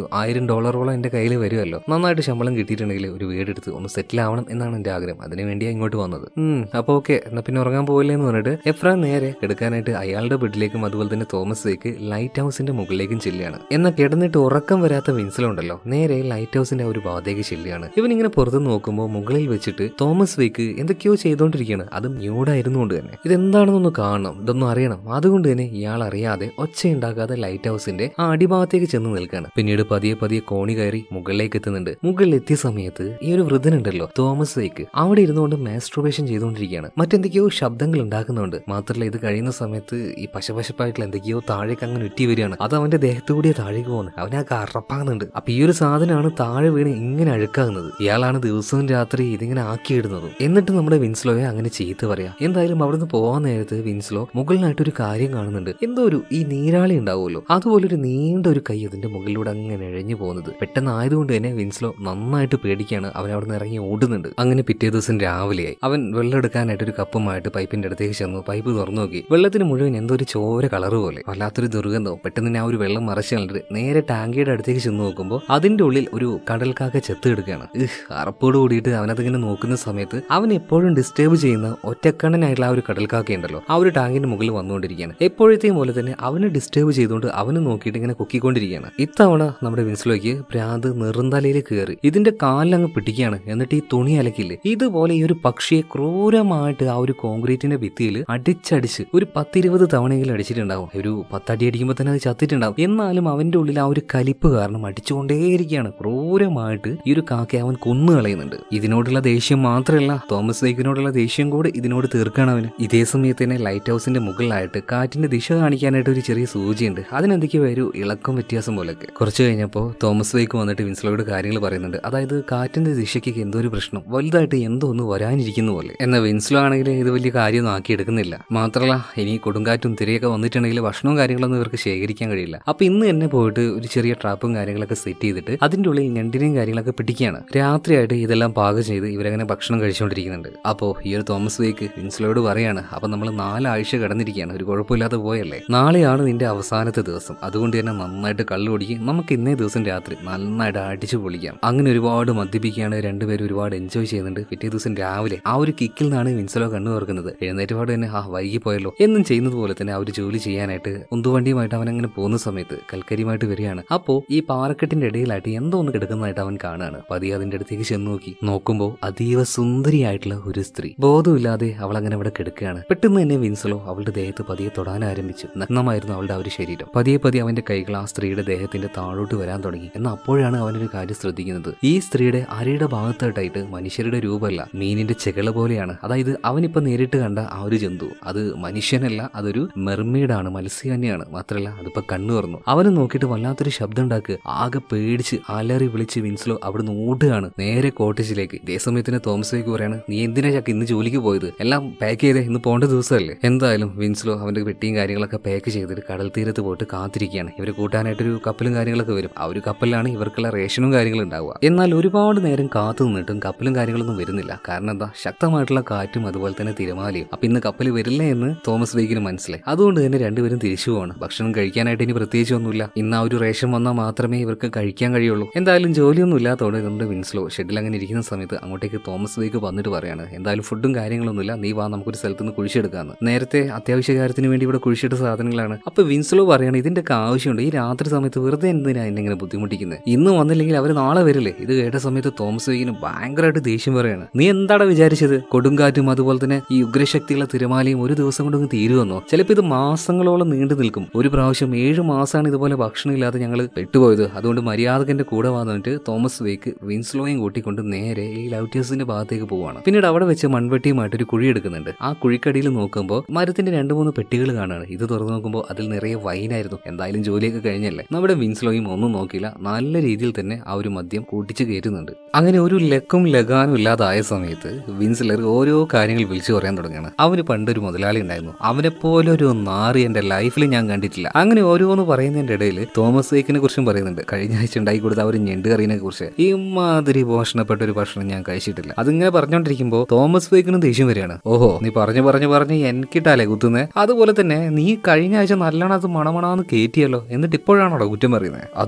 $1,000,000 എന്റെ കയ്യിൽ വരുമല്ലോ, നന്നായിട്ട് ശമ്പളം കിട്ടിയിട്ടുണ്ടെങ്കിൽ ഒരു വീടെടുത്ത് ഒന്ന് സെറ്റിൽ ആവണം എന്നാണ് എന്റെ ആഗ്രഹം. അതിനു വേണ്ടിയാണ് ഇങ്ങോട്ട് വന്നത്. അപ്പൊ ഓക്കെ, എന്നാ പിന്നെ ഉറങ്ങാൻ പോയില്ലേ എന്ന് പറഞ്ഞിട്ട് എഫ്രാൻ നേരെ കിടക്കാനായിട്ട് അയാളുടെ ബെഡിലേക്കും അതുപോലെ തന്നെ തോമസ് വേക്ക് ലൈറ്റ് ഹൗസിന്റെ മുകളിലേക്കും ചെല്ലുകയാണ്. എന്നാൽ കിടന്നിട്ട് ഉറക്കം വരാത്ത വിൻസലുണ്ടല്ലോ നേരെ ലൈറ്റ് ഹൗസിന്റെ ഒരു ഭാഗത്തേക്ക് ചെല്ലുകയാണ്. ഇവൻ ഇങ്ങനെ പുറത്ത് നോക്കുമ്പോൾ മുകളിൽ വെച്ചിട്ട് തോമസ് വേക്ക് എന്തൊക്കെയോ ചെയ്തോണ്ടിരിക്കുകയാണ്. അതും ന്യൂഡായിരുന്നുകൊണ്ട് തന്നെ. ഇതെന്താണെന്നൊന്ന് കാണണം, ഇതൊന്നും അറിയണം. അതുകൊണ്ട് തന്നെ ഇയാൾ അറിയാതെ ഒച്ചയുണ്ടാക്കാതെ ലൈറ്റ് ഹൗസിന്റെ ആ അടിഭാഗത്തേക്ക് ചെന്ന് നിൽക്കുകയാണ്. പിന്നീട് പതിയെ പതിയെ കോണി കയറി മുകളിലേക്ക് എത്തുന്നുണ്ട്. മുകളിൽ എത്തിയ സമയത്ത് ഈ ഒരു വൃദ്ധനുണ്ടല്ലോ തോമസ് വേക്ക് അവിടെ ഇരുന്നുകൊണ്ട് മാസ്ട്രുബേഷൻ ചെയ്തുകൊണ്ടിരിക്കുകയാണ്. മറ്റെന്തൊക്കെയോ ശബ്ദങ്ങൾ ഉണ്ടാക്കുന്നുണ്ട്. മാത്രമല്ല ഇത് കഴിയുന്ന സമയത്ത് ഈ പശപശപ്പായിട്ടുള്ള എന്തൊക്കെയോ താഴേക്ക് അങ്ങനെ ഉറ്റി വരികയാണ്. അത് അവന്റെ ദേഹത്തുകൂടിയ താഴേക്ക് പോകുന്നത്. അവനൊക്കെ അറപ്പാകുന്നുണ്ട്. അപ്പൊ ഈ ഒരു സാധനമാണ് താഴെ വീണ് ഇങ്ങനെ അഴുക്കാകുന്നത്. ഇയാളാണ് ദിവസവും രാത്രി ഇതിങ്ങനെ ആക്കിയിടുന്നതും. എന്നിട്ട് നമ്മുടെ വിൻസ്ലോയെ അങ്ങനെ ചീത്ത പറയാ. എന്തായാലും അവിടുന്ന് പോകാൻ നേരത്ത് വിൻസ്ലോ മുകളിലായിട്ടൊരു കാര്യം കാണുന്നുണ്ട്. എന്തോ ഒരു ഈ നീരാളി ഉണ്ടാവുമല്ലോ, അതുപോലെ ഒരു നീണ്ട ഒരു കൈ അതിന്റെ മുകളിലൂടെ അങ്ങനെ ഇഴഞ്ഞു പോകുന്നത്. പെട്ടെന്ന് ആയതുകൊണ്ട് തന്നെ വിൻസ്ലോ നന്നായിട്ട് പേടിക്കാണ്. അവൻ അവിടെ നിന്ന് ഇറങ്ങി ഓടുന്നുണ്ട്. അങ്ങനെ പിറ്റേ ദിവസം രാവിലെയായി. അവൻ വെള്ളം എടുക്കാനായിട്ട് ഒരു കപ്പുമായിട്ട് പൈപ്പിന്റെ അടുത്തേക്ക് ചെന്നു. പൈപ്പ് തുറന്നു നോക്കി. വെള്ളത്തിന് മുഴുവൻ എന്തോ ഒരു ചോര കളറ് പോലെ, വല്ലാത്തൊരു ദുർഗന്ധവും. പെട്ടെന്ന് തന്നെ ആ ഒരു വെള്ളം മറച്ചു കളഞ്ഞിട്ട് നേരെ ടാങ്കിയുടെ അടുത്തേക്ക് ചെന്ന് നോക്കുമ്പോൾ അതിന്റെ ഉള്ളിൽ ഒരു കടൽക്കാക്ക ചെത്ത് എടുക്കുകയാണ്. അറപ്പോട് കൂടിയിട്ട് അവനതിങ്ങനെ നോക്കുന്ന സമയത്ത് അവൻ എപ്പോഴും ഡിസ്റ്റർബ് ചെയ്യുന്ന ഒറ്റക്കണ്ണനായിട്ടുള്ള ആ ഒരു കടൽക്കാക്കയുണ്ടല്ലോ ആ ഒരു ടാങ്കിന്റെ മുകളിൽ വന്നുകൊണ്ടിരിക്കുകയാണ്. എപ്പോഴത്തെയും പോലെ തന്നെ അവനെ ഡിസ്റ്റർബ് ചെയ്തുകൊണ്ട് അവന് നോക്കിയിട്ട് ഇങ്ങനെ കൊക്കിക്കൊണ്ടിരിക്കുകയാണ്. ഇത്തവണ നമ്മുടെ വിൻസ്ലോയ്ക്ക് ഭ്രാന്ത് നെറുന്തലയിൽ കയറി ഇതിന്റെ കാലിലങ്ങ് പിടിക്കുകയാണ്. എന്നിട്ട് ഈ തുണി അലക്കില്ലേ, ഇതുപോലെ ഈ ഒരു പക്ഷിയെ ക്രൂരമായിട്ട് ആ ഒരു കോൺക്രീറ്റിന്റെ ഭിത്തിയിൽ അടിച്ചടിച്ച് ഒരു 10-20 തവണയെങ്കിലും അടിച്ചിട്ടുണ്ടാവും. ഒരു 10 അടി അടിക്കുമ്പോൾ തന്നെ അത് ചത്തിട്ടുണ്ടാവും. എന്നാലും അവന്റെ ഉള്ളിൽ ആ ഒരു കലിപ്പ് കാരണം അടിച്ചുകൊണ്ടേയിരിക്കുകയാണ്. ക്രൂരമായിട്ട് ഈ ഒരു കാക്കയെ അവൻ കൊന്നു കളയുന്നുണ്ട്. ഇതിനോടുള്ള ദേഷ്യം മാത്രമല്ല, തോമസ് വേക്കിനോടുള്ള ദേഷ്യം കൂടെ ഇതിനോട് തീർക്കാണ് അവന്. ഇതേ സമയത്ത് തന്നെ ലൈറ്റ് ഹൗസിന്റെ മുകളിലായിട്ട് കാറ്റിന്റെ ദിശ കാണിക്കാനായിട്ട് ഒരു ചെറിയ സൂചിയുണ്ട്. അതിനെന്തൊക്കെയോ ഒരു ഇളക്കം വ്യത്യാസം പോലൊക്കെ. കുറച്ച് കഴിഞ്ഞപ്പോൾ തോമസ് വേക്ക് വന്നിട്ട് വിൻസ്ലോയോട് കാര്യങ്ങൾ പറയുന്നുണ്ട്. അതായത് കാറ്റിന്റെ ദിശയ്ക്ക് എന്തോ ഒരു പ്രശ്നം, വലുതായിട്ട് എന്തോ ഒന്ന് വരാനിരിക്കുന്ന പോലെ. എന്നാൽ വിൻസ്ലോ ആണെങ്കിൽ ഇത് വലിയ കാര്യമൊന്നും ആക്കി എടുക്കുന്നില്ല. മാത്രമല്ല ഇനി കൊടുങ്കാറ്റും തിരയൊക്കെ വന്നിട്ടുണ്ടെങ്കിൽ ഭക്ഷണവും കാര്യങ്ങളൊന്നും ഇവർക്ക് ശേഖരിക്കാൻ കഴിയില്ല. അപ്പൊ ഇന്ന് തന്നെ പോയിട്ട് ഒരു ചെറിയ ട്രാപ്പും കാര്യങ്ങളൊക്കെ സെറ്റ് ചെയ്തിട്ട് അതിന്റെ ഉള്ളിൽ ഞണ്ടിനെയും കാര്യങ്ങളൊക്കെ പിടിക്കുകയാണ്. രാത്രിയായിട്ട് ഇതെല്ലാം പാകം ചെയ്ത് ഇവരങ്ങനെ ഭക്ഷണം കഴിച്ചുകൊണ്ടിരിക്കുന്നുണ്ട്. അപ്പോൾ ഈ ഒരു തോമസ് വേക്ക് വിൻസ്ലോയോട് പറയാണ്, അപ്പൊ നമ്മൾ 4 ആഴ്ച കിടന്നിരിക്കുകയാണ്, ഒരു കുഴപ്പമില്ലാതെ പോയല്ലേ, നാളെയാണ് നിന്റെ അവസാനത്തെ ദിവസം. അതുകൊണ്ട് തന്നെ നന്നായിട്ട് കള്ളു കുടിക്കും, നമുക്ക് ഇന്നേ ദിവസം രാത്രി നന്നായിട്ട് അടിച്ചു പൊളിക്കാം. അങ്ങനെ ഒരുപാട് മദ്യപിക്കുകയാണ്. രണ്ടുപേരും ഒരുപാട് എൻജോയ് ചെയ്യുന്നുണ്ട്. പിറ്റേ ദിവസം രാവിലെ ആ ഒരു കിക്കിൽ നിന്നാണ് വിൻസ്ലോ കണ്ണു തുറക്കുന്നത്. എഴുന്നേറ്റപാട് തന്നെ വൈകി പോയല്ലോ എന്നും ചെയ്യുന്നത് പോലെ തന്നെ ആ ഒരു ജോലി ചെയ്യാനായിട്ട് ഉന്തുവണ്ടിയുമായിട്ട് അവൻ അങ്ങനെ പോകുന്ന സമയത്ത് കൽക്കരിയുമായിട്ട് വരികയാണ്. അപ്പോ ഈ പാറക്കെട്ടിന്റെ ഇടയിലായിട്ട് എന്തോ ഒന്ന് കിടക്കുന്നതായിട്ട് അവൻ കാണുകയാണ്. പതിയെ അതിന്റെ അടുത്തേക്ക് ചെന്ന് നോക്കുമ്പോൾ അതീവ സുന്ദരിയായിട്ടുള്ള ഒരു സ്ത്രീ ബോധമില്ലാതെ അവൾ അങ്ങനെ അവിടെ കിടക്കുകയാണ്. പെട്ടെന്ന് തന്നെ വിൻസ്ലോ അവളുടെ ദേഹത്ത് പതിയെ തൊടാൻ ആരംഭിച്ചു. നഗ്നമായിരുന്നു അവളുടെ ആ ഒരു ശരീരം. പതിയെ പതിയെ അവന്റെ കൈകൾ ആ സ്ത്രീയുടെ ദേഹത്തിന്റെ താഴോട്ട് വരാൻ തുടങ്ങി. എന്നാൽ അപ്പോഴാണ് അവനൊരു കാര്യം ശ്രദ്ധിക്കുന്നത്. ഈ സ്ത്രീയുടെ അരയുടെ ഭാഗത്തായിട്ടായിട്ട് മനുഷ്യരുടെ രൂപമല്ല, മീനിന്റെ ചെകള പോലെയാണ്. അതായത് അവനിപ്പോ നേരിട്ട് കണ്ട ആ ഒരു ജന്തു അത് മനുഷ്യനല്ല, അതൊരു മെർമെയ്ഡാണ്, മത്സ്യകന്യാണ്. മാത്രമല്ല അതിപ്പോ കണ്ണു തുറന്നു. അവനെ നോക്കിയിട്ട് വല്ലാത്തൊരു ശബ്ദം ഉണ്ടാക്കുക. ആകെ പേടിച്ച് അലറി വിളിച്ച് വിൻസ്ലോ അവിടുന്ന് ഓടുകയാണ് നേരെ കോട്ടേജിലേക്ക്. ഇതേ സമയത്തിന് തോമസ് വേക്ക് പറയാണ്, നീ എന്തിനാ ചക്ക ഇന്ന് ജോലിക്ക് പോയത്, എല്ലാം പാക്ക് ചെയ്തേ, ഇന്ന് പോകേണ്ട ദിവസമല്ലേ. എന്തായാലും വിൻസ്ലോ അവന്റെ പെട്ടിയും കാര്യങ്ങളൊക്കെ പാക്ക് ചെയ്തിട്ട് കടൽ തീരത്ത് പോയിട്ട് കാത്തിരിക്കുകയാണ്. ഇവരെ കൂട്ടാനായിട്ടൊരു കപ്പലും കാര്യങ്ങളൊക്കെ വരും. ആ ഒരു കപ്പലിലാണ് ഇവർക്കുള്ള റേഷനും കാര്യങ്ങളും ഉണ്ടാവുക. എന്നാൽ ഒരുപാട് നേരം കാത്തു നിന്നിട്ടും കപ്പലും കാര്യങ്ങളൊന്നും വരുന്നില്ല. കാരണം എന്താ, ശക്തമായിട്ടുള്ള കാറ്റും അതുപോലെ തന്നെ തിരമാലയും. അപ്പൊ ഇന്ന് കപ്പൽ വരില്ല എന്ന് തോമസ് വേക്കിന് മനസ്സിലായി. അതുകൊണ്ട് തന്നെ രണ്ടുപേരും തിരിച്ചു പോവാണ്. ഭക്ഷണം കഴിക്കാനായിട്ട് ഇനി പ്രത്യേകിച്ച് ഒന്നുമില്ല. ഇന്ന് ആ ഒരു റേഷൻ വന്നാൽ മാത്രമേ ഇവർക്ക് കഴിക്കാൻ കഴിയുള്ളൂ. എന്തായാലും ജോലിയൊന്നും ഇല്ലാത്തതോടെ നമ്മുടെ വിൻസ്ലോ ഷെഡിൽ അങ്ങനെ ഇരിക്കുന്ന സമയത്ത് അങ്ങോട്ടേക്ക് തോമസ് വേക്ക് വന്നിട്ട് പറയാണ്, എന്തായാലും ഫുഡും കാര്യങ്ങളൊന്നുമില്ല, നീ വാ നമുക്കൊരു സ്ഥലത്ത് നിന്ന് കുഴിച്ചെടുക്കാന്ന്. നേരത്തെ അത്യാവശ്യ കാര്യത്തിന് വേണ്ടി ഇവിടെ കുഴിച്ചിട്ട സാധനങ്ങളാണ്. അപ്പൊ വിൻസ്ലോ പറയാണ്, ഇതിന്റെയൊക്കെ ആവശ്യമുണ്ട്, ഈ രാത്രി സമയത്ത് വെറുതെ എന്തിനാ എന്നെ ഇങ്ങനെ ബുദ്ധിമുട്ടിക്കുന്നത്, ഇന്ന് വന്നില്ലെങ്കിൽ അവർ നാളെ വരില്ലേ. ഇത് കേട്ട സമയത്ത് തോമസ് വേക്കിന് ഭയങ്കരമായിട്ട് ദേഷ്യം പറയാണ്, നീ എന്താടാ വിചാരിച്ചത്, കൊടുങ്കാറ്റും അതുപോലെ തന്നെ ഈ ഉഗ്രശക്തിയുള്ള തിരമാലയും ഒരു ദിവസം കൊണ്ടൊന്ന് തീരുവന്നോ? ചിലപ്പോൾ ഇത് മാസങ്ങളോളം നീണ്ടു നിൽക്കും. ഒരു പ്രാവശ്യം 7 മാസമാണ് ഇതുപോലെ ഭക്ഷണം ഇല്ലാതെ ഞങ്ങൾ പെട്ടുപോയത്. അതുകൊണ്ട് മര്യാദകന്റെ കൂടെ വന്നിട്ട് തോമസ് വേക്ക് വിൻസ്ലോയും കൂട്ടിക്കൊണ്ട് നേരെ ഈ ലൗറ്റിയസിന്റെ ഭാഗത്തേക്ക് പോവാണ്. പിന്നീട് അവിടെ വെച്ച് മൺവെട്ടിയുമായിട്ട് ഒരു കുഴി എടുക്കുന്നുണ്ട്. ആ കുഴിക്കടിയിൽ നോക്കുമ്പോൾ മരത്തിന്റെ 2-3 പെട്ടികൾ കാണാണ്. ഇത് തുറന്നു നോക്കുമ്പോൾ അതിൽ നിറയെ വൈനായിരുന്നു. എന്തായാലും ജോലിയൊക്കെ കഴിഞ്ഞല്ലേ. നമ്മുടെ വിൻസ്ലോയും ഒന്നും നോക്കിയില്ല, നല്ല രീതിയിൽ തന്നെ ആ ഒരു മദ്യം കൂട്ടിച്ച് കയറ്റുന്നുണ്ട്. അങ്ങനെ ഒരു ലക്കും ലഗാനും ഇല്ലാതായ സമയത്ത് വിൻസ്ലർ ഓരോ കാര്യങ്ങൾ വിളിച്ചു പറയാൻ തുടങ്ങുകയാണ്. അവന് പണ്ടൊരു മുതലാളി ഉണ്ടായിരുന്നു, അവനെ പോലെ ഒരു നാറി എന്റെ ലൈഫിൽ ഞാൻ കണ്ടിട്ടില്ല. അങ്ങനെ ഓരോന്ന് പറയുന്നതിന്റെ ഇടയിൽ തോമസ് വേക്കിനെ കുറിച്ചും പറയുന്നുണ്ട്. കഴിഞ്ഞ ആഴ്ച ഉണ്ടാക്കി കൊടുത്ത ആ ഒരു ഞണ്ട് കറീനെ കുറിച്ച്, ഇമാതിരി പോഷണപ്പെട്ട ഒരു ഭക്ഷണം ഞാൻ കഴിച്ചിട്ടില്ല. അതിങ്ങനെ പറഞ്ഞോണ്ടിരിക്കുമ്പോ തോമസ് വേക്കിനും ദേഷ്യം വരികയാണ്. ഓഹോ, നീ പറഞ്ഞു എനിക്കിട്ടാലേ കുത്തുന്നേ, അതുപോലെ തന്നെ നീ കഴിഞ്ഞ ആഴ്ച നല്ലോണം അത് മണമണാന്ന് കയറ്റിയല്ലോ, എന്നിട്ട് ഇപ്പോഴാണോ കുറ്റം പറയുന്നത്? അതും പറഞ്ഞ്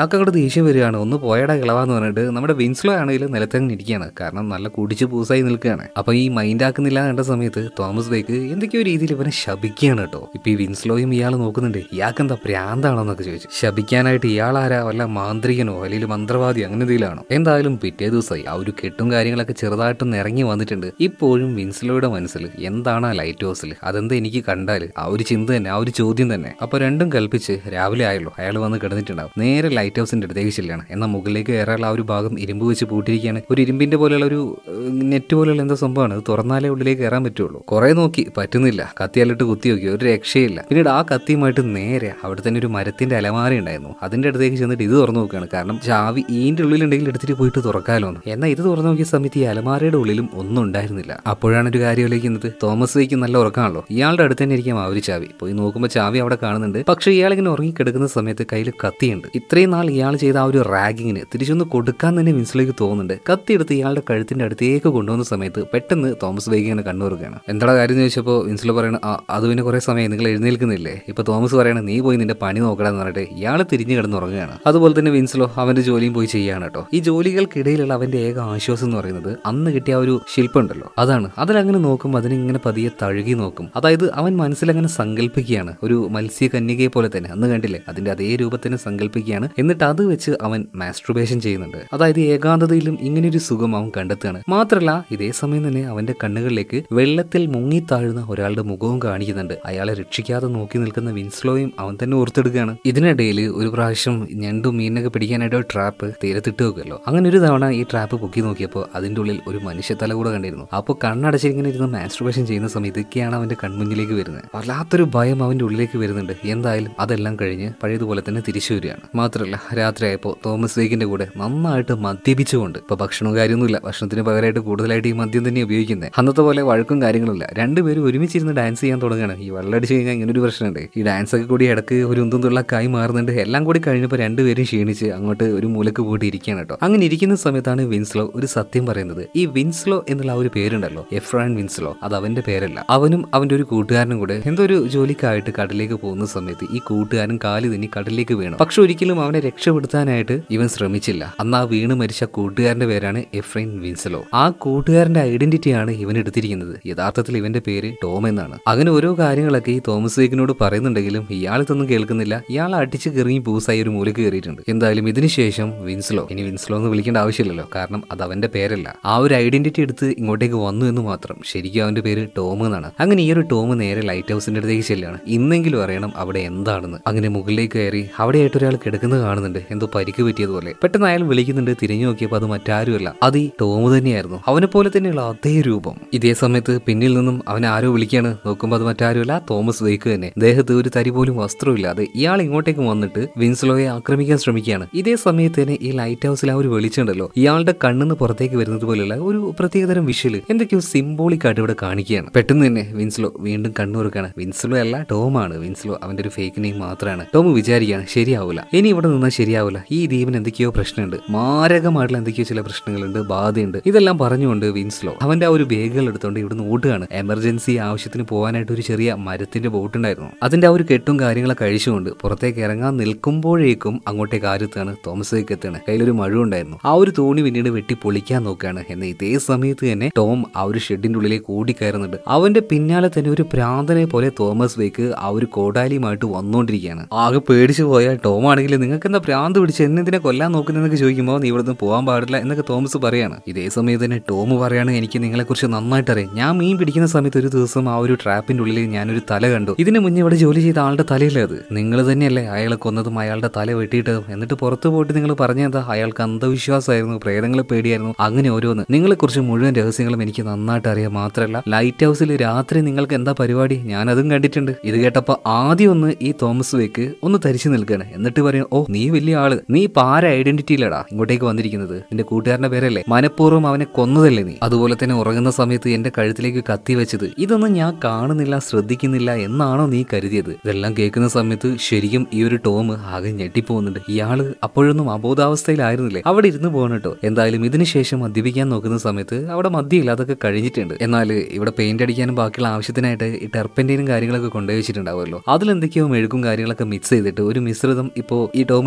ഇയാൾക്ക് അങ്ങോട്ട് ദേഷ്യം വരികയാണ്. ഒന്ന് പോയടാ കിളവാന്ന് പറഞ്ഞിട്ട് നമ്മുടെ വിൻസ്ലോ ആണെങ്കിലും നിലത്തങ്ങ് ഇരിക്കുകയാണ്. കാരണം നല്ല കുടിച്ച് പൂസായി നിൽക്കുകയാണ്. അപ്പൊ ഈ മൈൻഡ് ആക്കുന്നില്ല കണ്ട സമയത്ത് തോമസ് വേക്ക് എന്തൊക്കെയോ രീതിയിൽ ഇവനെ ശപിക്കുകയാണ് കേട്ടോ. ഇപ്പൊ ഈ വിൻസ്ലോയും ഇയാൾ നോക്കുന്നുണ്ട്, ഇയാൾക്ക് എന്താ പ്രാന്താണോന്നൊക്കെ ചോദിച്ചു. ശപിക്കാനായിട്ട് ഇയാളാരാ, വല്ല മാന്ത്രികനോ അല്ലെങ്കിൽ മന്ത്രവാദിയോ അങ്ങനെ എന്തെങ്കിലാണോ? എന്തായാലും പിറ്റേ ദിവസമായി ആ ഒരു കെട്ടും കാര്യങ്ങളൊക്കെ ചെറുതായിട്ടൊന്ന് ഇറങ്ങി വന്നിട്ടുണ്ട്. ഇപ്പോഴും വിൻസ്ലോയുടെ മനസ്സിൽ എന്താണ് ആ ലൈറ്റ് ഹൗസിൽ, അതെന്താ എനിക്ക് കണ്ടാൽ, ആ ഒരു ചിന്ത തന്നെ, ആ ഒരു ചോദ്യം തന്നെ. അപ്പൊ രണ്ടും കൽപ്പിച്ച് രാവിലെ ആയല്ലോ അയാൾ വന്ന് കിടന്നിട്ടുണ്ടാവും. നേരെ ലൈറ്റ് ഹൗസിന്റെ അടുത്തേക്ക് ചെല്ലാണ്. എന്നാൽ മുകളിലേക്ക് കയറാനുള്ള ആ ഒരു ഭാഗം ഇരുമ്പ് വെച്ച് പൂട്ടിയിരിക്കുകയാണ്. ഒരു ഇരുമ്പിന്റെ പോലെയുള്ള ഒരു നെറ്റ് പോലെയുള്ള എന്താ സംഭവമാണ്. അത് തുറന്നാലേ ഉള്ളിലേക്ക് കയറാൻ പറ്റുള്ളൂ. കുറെ നോക്കി പറ്റുന്നില്ല, കത്തിയാലിട്ട് കുത്തി നോക്കി, ഒരു രക്ഷയില്ല. പിന്നീട് ആ കത്തിയുമായിട്ട് നേരെ അവിടെ തന്നെ ഒരു മരത്തിന്റെ അലമാര ഉണ്ടായിരുന്നു, അതിന്റെ അടുത്തേക്ക് ചെന്നിട്ട് ഇത് തുറന്നു നോക്കുകയാണ്. കാരണം ചാവി ഈന്റെ ഉള്ളിലുണ്ടെങ്കിൽ എടുത്തിട്ട് പോയിട്ട് തുറക്കാലോ എന്ന്. എന്നാൽ ഇത് തുറന്നു നോക്കിയ സമയത്ത് ഈ അലമാരയുടെ ഉള്ളിലും ഒന്നും ഉണ്ടായിരുന്നില്ല. അപ്പോഴാണ് ഒരു കാര്യം വിളിക്കുന്നത്, തോമസ് വേക്ക് നല്ല ഉറക്കമാണല്ലോ, ഇയാളുടെ അടുത്ത് തന്നെ ഇരിക്കാം ആ ഒരു ചാവി. പോയി നോക്കുമ്പോൾ ചാവി അവിടെ കാണുന്നുണ്ട്. പക്ഷേ ഇയാളിങ്ങനെ ഉറങ്ങിക്കിടക്കുന്ന സമയത്ത് കയ്യിൽ കത്തിയുണ്ട്. ഇത്രയും നാൾ ഇയാൾ ചെയ്ത ആ ഒരു റാഗിങ്ങിന് തിരിച്ചൊന്ന് കൊടുക്കാൻ തന്നെ വിൻസ്ലോയ്ക്ക് തോന്നുന്നുണ്ട്. കത്തിയെടുത്ത് ഇയാളുടെ കഴുത്തിന്റെ അടുത്തേക്ക് കൊണ്ടുവന്ന സമയത്ത് പെട്ടെന്ന് തോമസ് വേക്ക് ഇങ്ങനെ കണ്ണുറുകയാണ്. എന്താ കാര്യം എന്ന് ചോദിച്ചപ്പോൾ വിൻസ്ലോ പറയണ, അത് പിന്നെ കുറെ സമയം നിങ്ങൾ എഴുന്നേൽക്കുന്നില്ലേ? ഇപ്പൊ തോമസ് പറയണ, നീ പോയി നിന്റെ പണി നോക്കണമെന്ന് പറഞ്ഞിട്ട് ഇയാൾ തിരിഞ്ഞു കിടന്നുറങ്ങുകയാണ്. അതുപോലെ തന്നെ വിൻസ്ലോ അവന്റെ ജോലിയും പോയി ചെയ്യാണ് കേട്ടോ. ഈ ജോലികൾക്കിടയിലുള്ള അവന്റെ ഏക ആശ്വാസം എന്ന് പറയുന്നത് അന്ന് കിട്ടിയ ആ ഒരു ശില്പം ഉണ്ടല്ലോ, അതാണ്. അതിലങ്ങനെ നോക്കും, അതിനിങ്ങനെ പതിയെ തഴുകി നോക്കും. അതായത് അവൻ മനസ്സിലങ്ങനെ സങ്കല്പിക്കുകയാണ്, ഒരു മത്സ്യകന്യകയെ പോലെ തന്നെ, അന്ന് കണ്ടില്ലേ അതിന്റെ അതേ രൂപത്തിനെ സങ്കല്പിക്കുകയാണ്. എന്നിട്ട് അത് വെച്ച് അവൻ മാസ്ട്രുബേഷൻ ചെയ്യുന്നുണ്ട്. അതായത് ഏകാന്തതയിലും ഇങ്ങനെയൊരു സുഖം അവൻ കണ്ടെത്തുകയാണ്. മാത്രമല്ല ഇതേ സമയം തന്നെ അവന്റെ കണ്ണുകളിലേക്ക് വെള്ളത്തിൽ മുങ്ങിത്താഴുന്ന ഒരാളുടെ മുഖവും കാണിക്കുന്നുണ്ട്. അയാളെ രക്ഷിക്കാതെ നോക്കി നിൽക്കുന്ന വിൻസ്ലോയും അവൻ തന്നെ ഓർത്തെടുക്കുകയാണ്. ഇതിനിടയിൽ ഒരു പ്രാവശ്യം ഞണ്ടും മീനൊക്കെ പിടിക്കാനായിട്ട് ഒരു ട്രാപ്പ് തീരത്തിട്ട് വെക്കുമല്ലോ, അങ്ങനെ ഒരു തവണ ഈ ട്രാപ്പ് പൊക്കി നോക്കിയപ്പോൾ അതിന്റെ ഉള്ളിൽ ഒരു മനുഷ്യത്തല കൂടെ കണ്ടിരുന്നു. അപ്പോൾ കണ്ണടച്ചിങ്ങനെ ഇരുന്ന് മാസ്ട്രുബേഷൻ ചെയ്യുന്ന സമയത്ത് ഇതൊക്കെയാണ് അവന്റെ കൺമുന്നിലേക്ക് വരുന്നത്. വല്ലാത്തൊരു ഭയം അവന്റെ ഉള്ളിലേക്ക് വരുന്നുണ്ട്. എന്തായാലും അതെല്ലാം കഴിഞ്ഞ് പഴയതുപോലെ തന്നെ തിരിച്ചു വരികയാണ്. മാത്രമല്ല രാത്രിയായപ്പോൾ തോമസ് വേക്കിന്റെ കൂടെ നന്നായിട്ട് മദ്യപിച്ചുകൊണ്ട്, ഇപ്പൊ ഭക്ഷണവും കാര്യമൊന്നുമില്ല, ഭക്ഷണത്തിന് പകരമായിട്ട് കൂടുതലായിട്ട് ഈ മദ്യം തന്നെ ഉപയോഗിക്കുന്നത്. അന്നത്തെ പോലെ വഴക്കും കാര്യങ്ങളില്ല, രണ്ടുപേരും ഒരുമിച്ചിരുന്ന് ഡാൻസ് ചെയ്യാൻ തുടങ്ങുകയാണ്. ഈ വെള്ളമടിച്ച് കഴിഞ്ഞാൽ ഇങ്ങനെ ഒരു പ്രശ്നമുണ്ട്, ഈ ഡാൻസ് ഒക്കെ കൂടി ഇടക്ക് ഒരു ഉന്തുള്ളക്കായി മാറുന്നുണ്ട്. എല്ലാം കൂടി കഴിഞ്ഞപ്പോൾ രണ്ടുപേരും ക്ഷീണിച്ച് അങ്ങോട്ട് ഒരു മൂലക്ക് പോയിട്ട് ഇരിക്കുകയാണ് കേട്ടോ. അങ്ങനെ ഇരിക്കുന്ന സമയത്താണ് വിൻസ്ലോ ഒരു സത്യം പറയുന്നത്. ഈ വിൻസ്ലോ എന്നുള്ള ആ ഒരു പേരുണ്ടല്ലോ, എഫ്രൈൻ വിൻസ്ലോ, അത് അവന്റെ പേരല്ല. അവനും അവന്റെ ഒരു കൂട്ടുകാരനും കൂടെ എന്തോ ഒരു ജോലിക്കായിട്ട് കടലിലേക്ക് പോകുന്ന സമയത്ത് ഈ കൂട്ടുകാരൻ കാല് തന്നെ കടലിലേക്ക് വീണു. പക്ഷെ ഒരിക്കലും അവനെ രക്ഷപ്പെടുത്താനായിട്ട് ഇവൻ ശ്രമിച്ചില്ല. അന്ന് ആ വീണ് മരിച്ച കൂട്ടുകാരന്റെ പേരാണ് എഫ്രൈൻ വിൻസ്ലോ. ആ കൂട്ടുകാരന്റെ ഐഡന്റിറ്റിയാണ് ഇവൻ എടുത്തിരിക്കുന്നത്. യഥാർത്ഥത്തിൽ ഇവന്റെ പേര് ടോം എന്നാണ്. അങ്ങനെ ഓരോ കാര്യങ്ങളൊക്കെ ഈ തോമസ് വേക്കിനോട് പറയുന്നുണ്ടെങ്കിലും ഇയാൾ ഇതൊന്നും കേൾക്കുന്നില്ല. ഇയാൾ അടിച്ച് കെറിഞ്ഞ് പൂസായി ഒരു മൂലക്ക് കയറിയിട്ടുണ്ട്. എന്തായാലും ഇതിനുശേഷം വിൻസ്ലോ, ഇനി വിൻസ്ലോ എന്ന് വിളിക്കേണ്ട ആവശ്യമില്ലല്ലോ, കാരണം അത് അവന്റെ പേരല്ല. ആ ഒരു ഐഡന്റിറ്റി എടുത്ത് ഇങ്ങോട്ടേക്ക് വന്നു എന്ന് മാത്രം. ശരിക്കും അവന്റെ പേര് ടോം എന്നാണ്. അങ്ങനെ ഈ ഒരു ടോം നേരെ ലൈറ്റ് ഹൗസിന്റെ അടുത്തേക്ക് ചെല്ലാണ്. ഇന്നെങ്കിലും അറിയണം അവിടെ എന്താണെന്ന്. അങ്ങനെ മുകളിലേക്ക് കയറി അവിടെയായിട്ട് ഒരാൾ കിടക്കുന്നത് കാണുന്നുണ്ട്, എന്തോ പരിക്ക് പറ്റിയതുപോലെ. പെട്ടെന്ന് അയാൾ വിളിക്കുന്നുണ്ട്. തിരിഞ്ഞു നോക്കിയപ്പോൾ അത് മറ്റാരുമല്ല, അത് ഈ ടോം തന്നെയായിരുന്നു. അവനെ പോലെ തന്നെയുള്ള അതേ രൂപം. ഇതേ സമയത്ത് പിന്നിൽ നിന്നും അവനെ ആരോ വിളിക്കാണ്. നോക്കുമ്പോൾ അത് മറ്റാരുമല്ല, തോമസ് വേക്ക് തന്നെ. ദേഹത്ത് ഒരു തരി പോലും വസ്ത്രമില്ലാതെ ഇയാൾ ഇങ്ങോട്ടേക്ക് വന്നിട്ട് വിൻസ്ലോയെ ആക്രമിക്കാൻ ശ്രമിക്കുകയാണ്. ഇതേ സമയത്ത് തന്നെ ഈ ലൈറ്റ് ഹൗസിൽ ആ ഒരു വെളിച്ചുണ്ടല്ലോ, ഇയാളുടെ കണ്ണിന്ന് പുറത്തേക്ക് വരുന്നത് പോലെയുള്ള ഒരു പ്രത്യേകതരം വിഷ്വല് എന്തൊക്കെയോ സിംബോളിക് ആയിട്ട് ഇവിടെ കാണിക്കുകയാണ്. പെട്ടെന്ന് തന്നെ വിൻസ്ലോ വീണ്ടും കണ്ണുറുക്കാണ്. വിൻസ്ലോ അല്ല, ടോമാണ്. വിൻസ്ലോ അവന്റെ ഒരു ഫേക്ക് നെയിം മാത്രമാണ്. ടോം വിചാരിക്കുകയാണ് ശരിയാവില്ല, ഇനി ഇവിടെ നിന്നാൽ ശരിയാവില്ല, ഈ ദ്വീപിന് എന്തൊക്കെയോ പ്രശ്നമുണ്ട്, മാരകമായിട്ടുള്ള എന്തൊക്കെയോ ചില പ്രശ്നങ്ങളുണ്ട്, ബാധയുണ്ട്. ഇതെല്ലാം പറഞ്ഞുകൊണ്ട് വിൻസ്ലോ അവന്റെ ആ ഒരു ബാഗുകൾ എടുത്തുകൊണ്ട് ഇവിടുന്ന് ഓടുകയാണ്. എമർജൻസി ആവശ്യത്തിന് പോകാനായിട്ട് ഒരു ചെറിയ മരത്തിന്റെ ബോട്ട് ഉണ്ടായിരുന്നു. അതിന്റെ ആ ഒരു കെട്ടും കാര്യങ്ങളൊക്കെ കഴിച്ചുകൊണ്ട് പുറത്തേക്ക് ഇറങ്ങാൻ നിൽക്കുമ്പോഴേക്കും അങ്ങോട്ടേക്ക് ആരെത്താണ്, തോമസ് വേക്ക് എത്താണ്. കയ്യിലൊരു മഴ ഉണ്ടായിരുന്നു. ആ ഒരു തോണി പിന്നീട് വെട്ടി പൊളിക്കാൻ നോക്കുകയാണ്. എന്നാൽ ഇതേ സമയത്ത് തന്നെ ടോം ആ ഒരു ഷെഡിന്റെ ഉള്ളിലേക്ക് ഓടിക്കയറുന്നുണ്ട്. അവന്റെ പിന്നാലെ തന്നെ ഒരു പ്രാന്തനെ പോലെ തോമസ് വേക്ക് ആ ഒരു കോടാലിയുമായിട്ട് വന്നുകൊണ്ടിരിക്കുകയാണ്. ആകെ പേടിച്ചു പോയ ടോം ആണെങ്കിൽ നിങ്ങൾക്ക് എന്താ പ്രാന്ത് പിടിച്ച് എന്നെന്തിനെ കൊല്ലാൻ നോക്കുന്നതെന്നൊക്കെ ചോദിക്കുമ്പോൾ നീ ഇവിടുന്ന് പോകാൻ പാടില്ല എന്നൊക്കെ തോമസ് പറയാണ്. ഇതേ സമയത്ത് തന്നെ ടോം പറയാണ്, എനിക്ക് നിങ്ങളെക്കുറിച്ച് നന്നായിട്ട് അറിയാം. ഞാൻ മീൻ പിടിക്കുന്ന സമയത്ത് ഒരു ദിവസം ആ ഒരു ട്രാപ്പിന്റെ ഉള്ളിൽ ഞാനൊരു തല കണ്ടു. ഇതിന് മുന്നേ ഇവിടെ ജോലി ചെയ്ത ആളുടെ തലയില്ലേ അത്? നിങ്ങൾ തന്നെയല്ലേ അയാളെ കൊന്നതും അയാളുടെ തല വെട്ടിയിട്ടതും? എന്നിട്ട് പുറത്തു പോയിട്ട് നിങ്ങൾ പറഞ്ഞതാ അയാൾക്ക് അന്ധവിശ്വാസമായിരുന്നു, പ്രേതങ്ങളെ പേടിയായിരുന്നു, അങ്ങനെ ഓരോന്ന്. നിങ്ങളെക്കുറിച്ച് മുഴുവൻ രഹസ്യങ്ങളും എനിക്ക് നന്നായിട്ട് അറിയാം. മാത്രമല്ല ലൈറ്റ് ഹൗസിൽ രാത്രി നിങ്ങൾക്ക് എന്താ പരിപാടി ഞാനതും കണ്ടിട്ടുണ്ട്. ഇത് കേട്ടപ്പോൾ ആദ്യം ഒന്ന് ഈ തോമസ് വേക്ക് ഒന്ന് തരിച്ചു നിൽക്കുകയാണ്. എന്നിട്ട് പറയും, ഓ നീ വലിയ ആള്, നീ ഇപ്പൊ ആരെ ഐഡന്റിറ്റിയിലടാ ഇങ്ങോട്ടേക്ക് വന്നിരിക്കുന്നത്? നിന്റെ കൂട്ടുകാരന്റെ പേരല്ലേ? മനഃപൂർവ്വം അവനെ കൊന്നതല്ലേ നീ? അതുപോലെ തന്നെ ഉറങ്ങുന്ന സമയത്ത് എന്റെ കഴുത്തിലേക്ക് കത്തി വെച്ചത് ഇതൊന്നും ഞാൻ കാണുന്നില്ല, ശ്രദ്ധിക്കുന്നില്ല എന്നാണോ നീ കരുതിയത്? ഇതെല്ലാം കേൾക്കുന്ന സമയത്ത് ശരിക്കും ഈ ഒരു ടോം ആകെ ഞെട്ടിപ്പോകുന്നുണ്ട്. ഇയാള് അപ്പോഴൊന്നും അബോധാവസ്ഥയിലായിരുന്നില്ലേ? അവിടെ ഇരുന്ന് പോകണം കേട്ടോ. എന്തായാലും ഇതിനുശേഷം മദ്യപിക്കാൻ നോക്കുന്ന സമയത്ത് അവിടെ മദ്യമില്ല, അതൊക്കെ കഴിഞ്ഞിട്ടുണ്ട്. എന്നാൽ ഇവിടെ പെയിന്റ് അടിക്കാനും ബാക്കിയുള്ള ആവശ്യത്തിനായിട്ട് ഈ ടെർപ്പന്റൈനും കാര്യങ്ങളൊക്കെ കൊണ്ടുപോയി വെച്ചിട്ടുണ്ടാവുമല്ലോ, അതിലെന്തൊക്കെയോ മെഴുകും കാര്യങ്ങളൊക്കെ മിക്സ് ചെയ്തിട്ട് ഒരു മിശ്രിതം ഇപ്പോൾ ഈ ടോം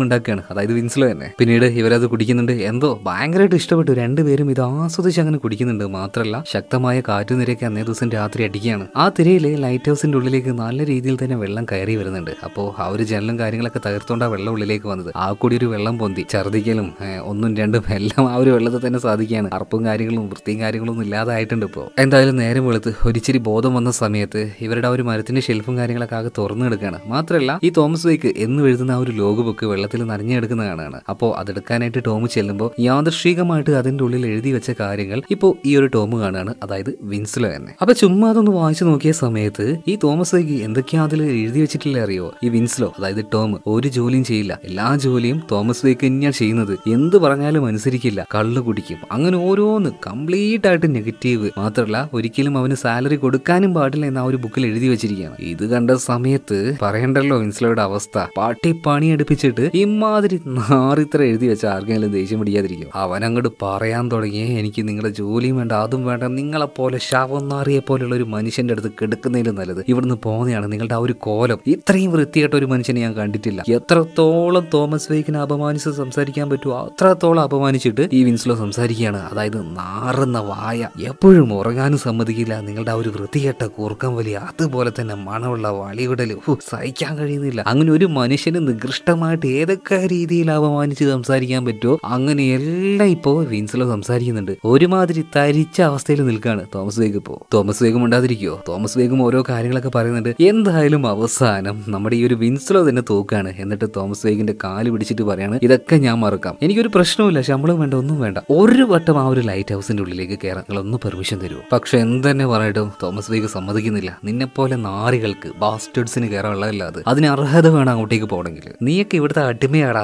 ഉണ്ടാക്കുകയാണ്, അതായത് വിൻസ്ലോ തന്നെ. പിന്നീട് ഇവരത് കുടിക്കുന്നുണ്ട്. എന്തോ ഭയങ്കരമായിട്ട് ഇഷ്ടപ്പെട്ടു. രണ്ടുപേരും ഇത് ആസ്വദിച്ച് അങ്ങനെ കുടിക്കുന്നുണ്ട്. മാത്രമല്ല ശക്തമായ കാറ്റുനിരയൊക്കെ അന്നേ ദിവസം രാത്രി അടിക്കുകയാണ്. ആ തിരയില് ലൈറ്റ് ഹൗസിന്റെ ഉള്ളിലേക്ക് നല്ല രീതിയിൽ തന്നെ വെള്ളം കയറി വരുന്നുണ്ട്. അപ്പോൾ ആ ഒരു ജനലും കാര്യങ്ങളൊക്കെ തകർത്തോണ്ട് ആ വെള്ളം ഉള്ളിലേക്ക് വന്നത്. ആ കൂടി ഒരു വെള്ളം പൊന്തി ഛർദ്ദിക്കലും ഒന്നും രണ്ടും എല്ലാം ആ ഒരു വെള്ളത്തിൽ തന്നെ സാധിക്കുകയാണ്. അർപ്പും കാര്യങ്ങളും വൃത്തിയും കാര്യങ്ങളൊന്നും ഇല്ലാതായിട്ടുണ്ട് ഇപ്പോൾ. എന്തായാലും നേരം വെളുത്ത് ഒരിച്ചിരി ബോധം വന്ന സമയത്ത് ഇവരുടെ ആ ഒരു മരത്തിന്റെ ഷെൽഫും കാര്യങ്ങളൊക്കെ ആകെ തുറന്നെടുക്കുകയാണ്. മാത്രമല്ല ഈ തോമസ് വെയ്ക്ക് എന്ന് എഴുതുന്ന ആ ഒരു ലോഗ് ബുക്ക് വെള്ളത്തിൽ നനഞ്ഞെടുക്കുന്ന കാണാണ്. അപ്പോൾ അതെടുക്കാനായിട്ട് ടോം ചെല്ലുമ്പോൾ യാദൃശ്ചികമായിട്ട് അതിന്റെ ഉള്ളിൽ എഴുതി വെച്ച കാര്യങ്ങൾ ഇപ്പോൾ ഈ ഒരു ടോം കാണാണ്, അതായത് വിൻസ്ലോ തന്നെ. അപ്പൊ ചുമ്മാ അതൊന്ന് വായിച്ചു നോക്കിയ സമയത്ത് ഈ തോമസ് വെയ്ക്ക് എന്തൊക്കെയാ അതിൽ എഴുതി വെച്ചിട്ടില്ല അറിയോ? ഈ വിൻസ്ലോ അതായത് ടോം ഒരു ജോലിയും ചെയ്യില്ല, എല്ലാ ജോലിയും തോമസ് വെയ്ക്ക് തന്നെയാണ് ചെയ്യുന്നത്. എന്ത് പറഞ്ഞാലും അനുസരിക്കില്ല, കള്ളു കുടിക്കും, അങ്ങനെ ഓരോന്ന് കംപ്ലീറ്റ് ആയിട്ട് നെഗറ്റീവ്. മാത്രമല്ല ഒരിക്കലും അവന് സാലറി കൊടുക്കാനും പാടില്ല എന്ന് ആ ഒരു ബുക്കിൽ എഴുതി വെച്ചിരിക്കുകയാണ്. ഇത് കണ്ട സമയത്ത് പറയണ്ടല്ലോ വിൻസ്ലോയുടെ അവസ്ഥ. പാട്ടി പണി എടുപ്പിച്ചിട്ട് ഇമാതിരി നാറിത്ര എഴുതി വെച്ച ആർക്കെങ്കിലും ദേഷ്യം പിടിക്കാതിരിക്കും. അവൻ അങ്ങോട്ട് പറയാൻ തുടങ്ങിയേ, എനിക്ക് നിങ്ങളുടെ ജോലിയും വേണ്ട, അതും വേണ്ട, നിങ്ങളെപ്പോലെ ശവനാറിയെ പോലുള്ള ഒരു മനുഷ്യന്റെ അടുത്ത് കിടക്കുന്നതിലും നല്ലത് ഇവിടുന്ന് പോകുന്നതാണ്. നിങ്ങളുടെ ആ ഒരു കോലം, ഇത്രയും വൃത്തിയായിട്ട ഒരു മനുഷ്യനെ ഞാൻ കണ്ടിട്ടില്ല. എത്രത്തോളം തോമസ് വെയ്ക്കിനെ അപമാനിച്ച് സംസാരിക്കാൻ പറ്റുമോ അത്രത്തോളം അപമാനിച്ചിട്ട് ഈ വിൻസ്ലോ സംസാരിക്കുകയാണ്. അതായത് നാറുന്ന വായ, എപ്പോഴും ഉറങ്ങാനും സമ്മതിക്കില്ല, നിങ്ങളുടെ ആ ഒരു വൃത്തികെട്ട കൂർക്കം വലി, അതുപോലെ തന്നെ മണമുള്ള വളിവിടല് സഹിക്കാൻ കഴിയുന്നില്ല. അങ്ങനെ ഒരു മനുഷ്യന് നികൃഷ്ടമായിട്ട് ഏതൊക്കെ രീതിയിൽ അപമാനിച്ച് സംസാരിക്കാൻ പറ്റുമോ അങ്ങനെയെല്ലാം ഇപ്പോ വിൻസ്ലോ സംസാരിക്കുന്നുണ്ട്. ഒരുമാതിരി തരിച്ച അവസ്ഥയിൽ നിൽക്കുകയാണ് തോമസ് വെയ്ക്ക്. ഇപ്പോ തോമസ് വെയ്ക്കും ഉണ്ടാതിരിക്കുവോ? തോമസ് വെയ്ക്കും ഓരോ കാര്യങ്ങളൊക്കെ പറയുന്നുണ്ട്. എന്തായാലും അവസാനം നമ്മുടെ ഈ ഒരു വിൻസ്ലോ തന്നെ തോക്കാണ്. എന്നിട്ട് തോമസ് വെയ്ക്കിന്റെ കാല് പിടിച്ചിട്ട് പറയാണ്, ഇതൊക്കെ ഞാൻ മറക്കാം, എനിക്കൊരു പ്രശ്നമില്ല, ശമ്പളം വേണ്ട, ഒന്നും വേണ്ട, ഒരു വട്ടം ആ ഒരു ലൈറ്റ് ഹൗസിന്റെ ഉള്ളിലേക്ക് കയറാൻ നിങ്ങളൊന്ന് പെർമിഷൻ തരുമോ? പക്ഷെ എന്തെന്നെ പറഞ്ഞിട്ടും തോമസ് വെയ്ക്ക് സമ്മതിക്കുന്നില്ല. നിന്നെപ്പോലെ നാറികൾക്ക്, ബാസ്റ്റേഡ്സിന് കയറാനുള്ളതല്ലാതെ അതിന് അർഹത വേണം അങ്ങോട്ടേക്ക് പോകണമെങ്കിൽ. നീയൊക്കെ ഇവിടുത്തെ അടിമയാടാ,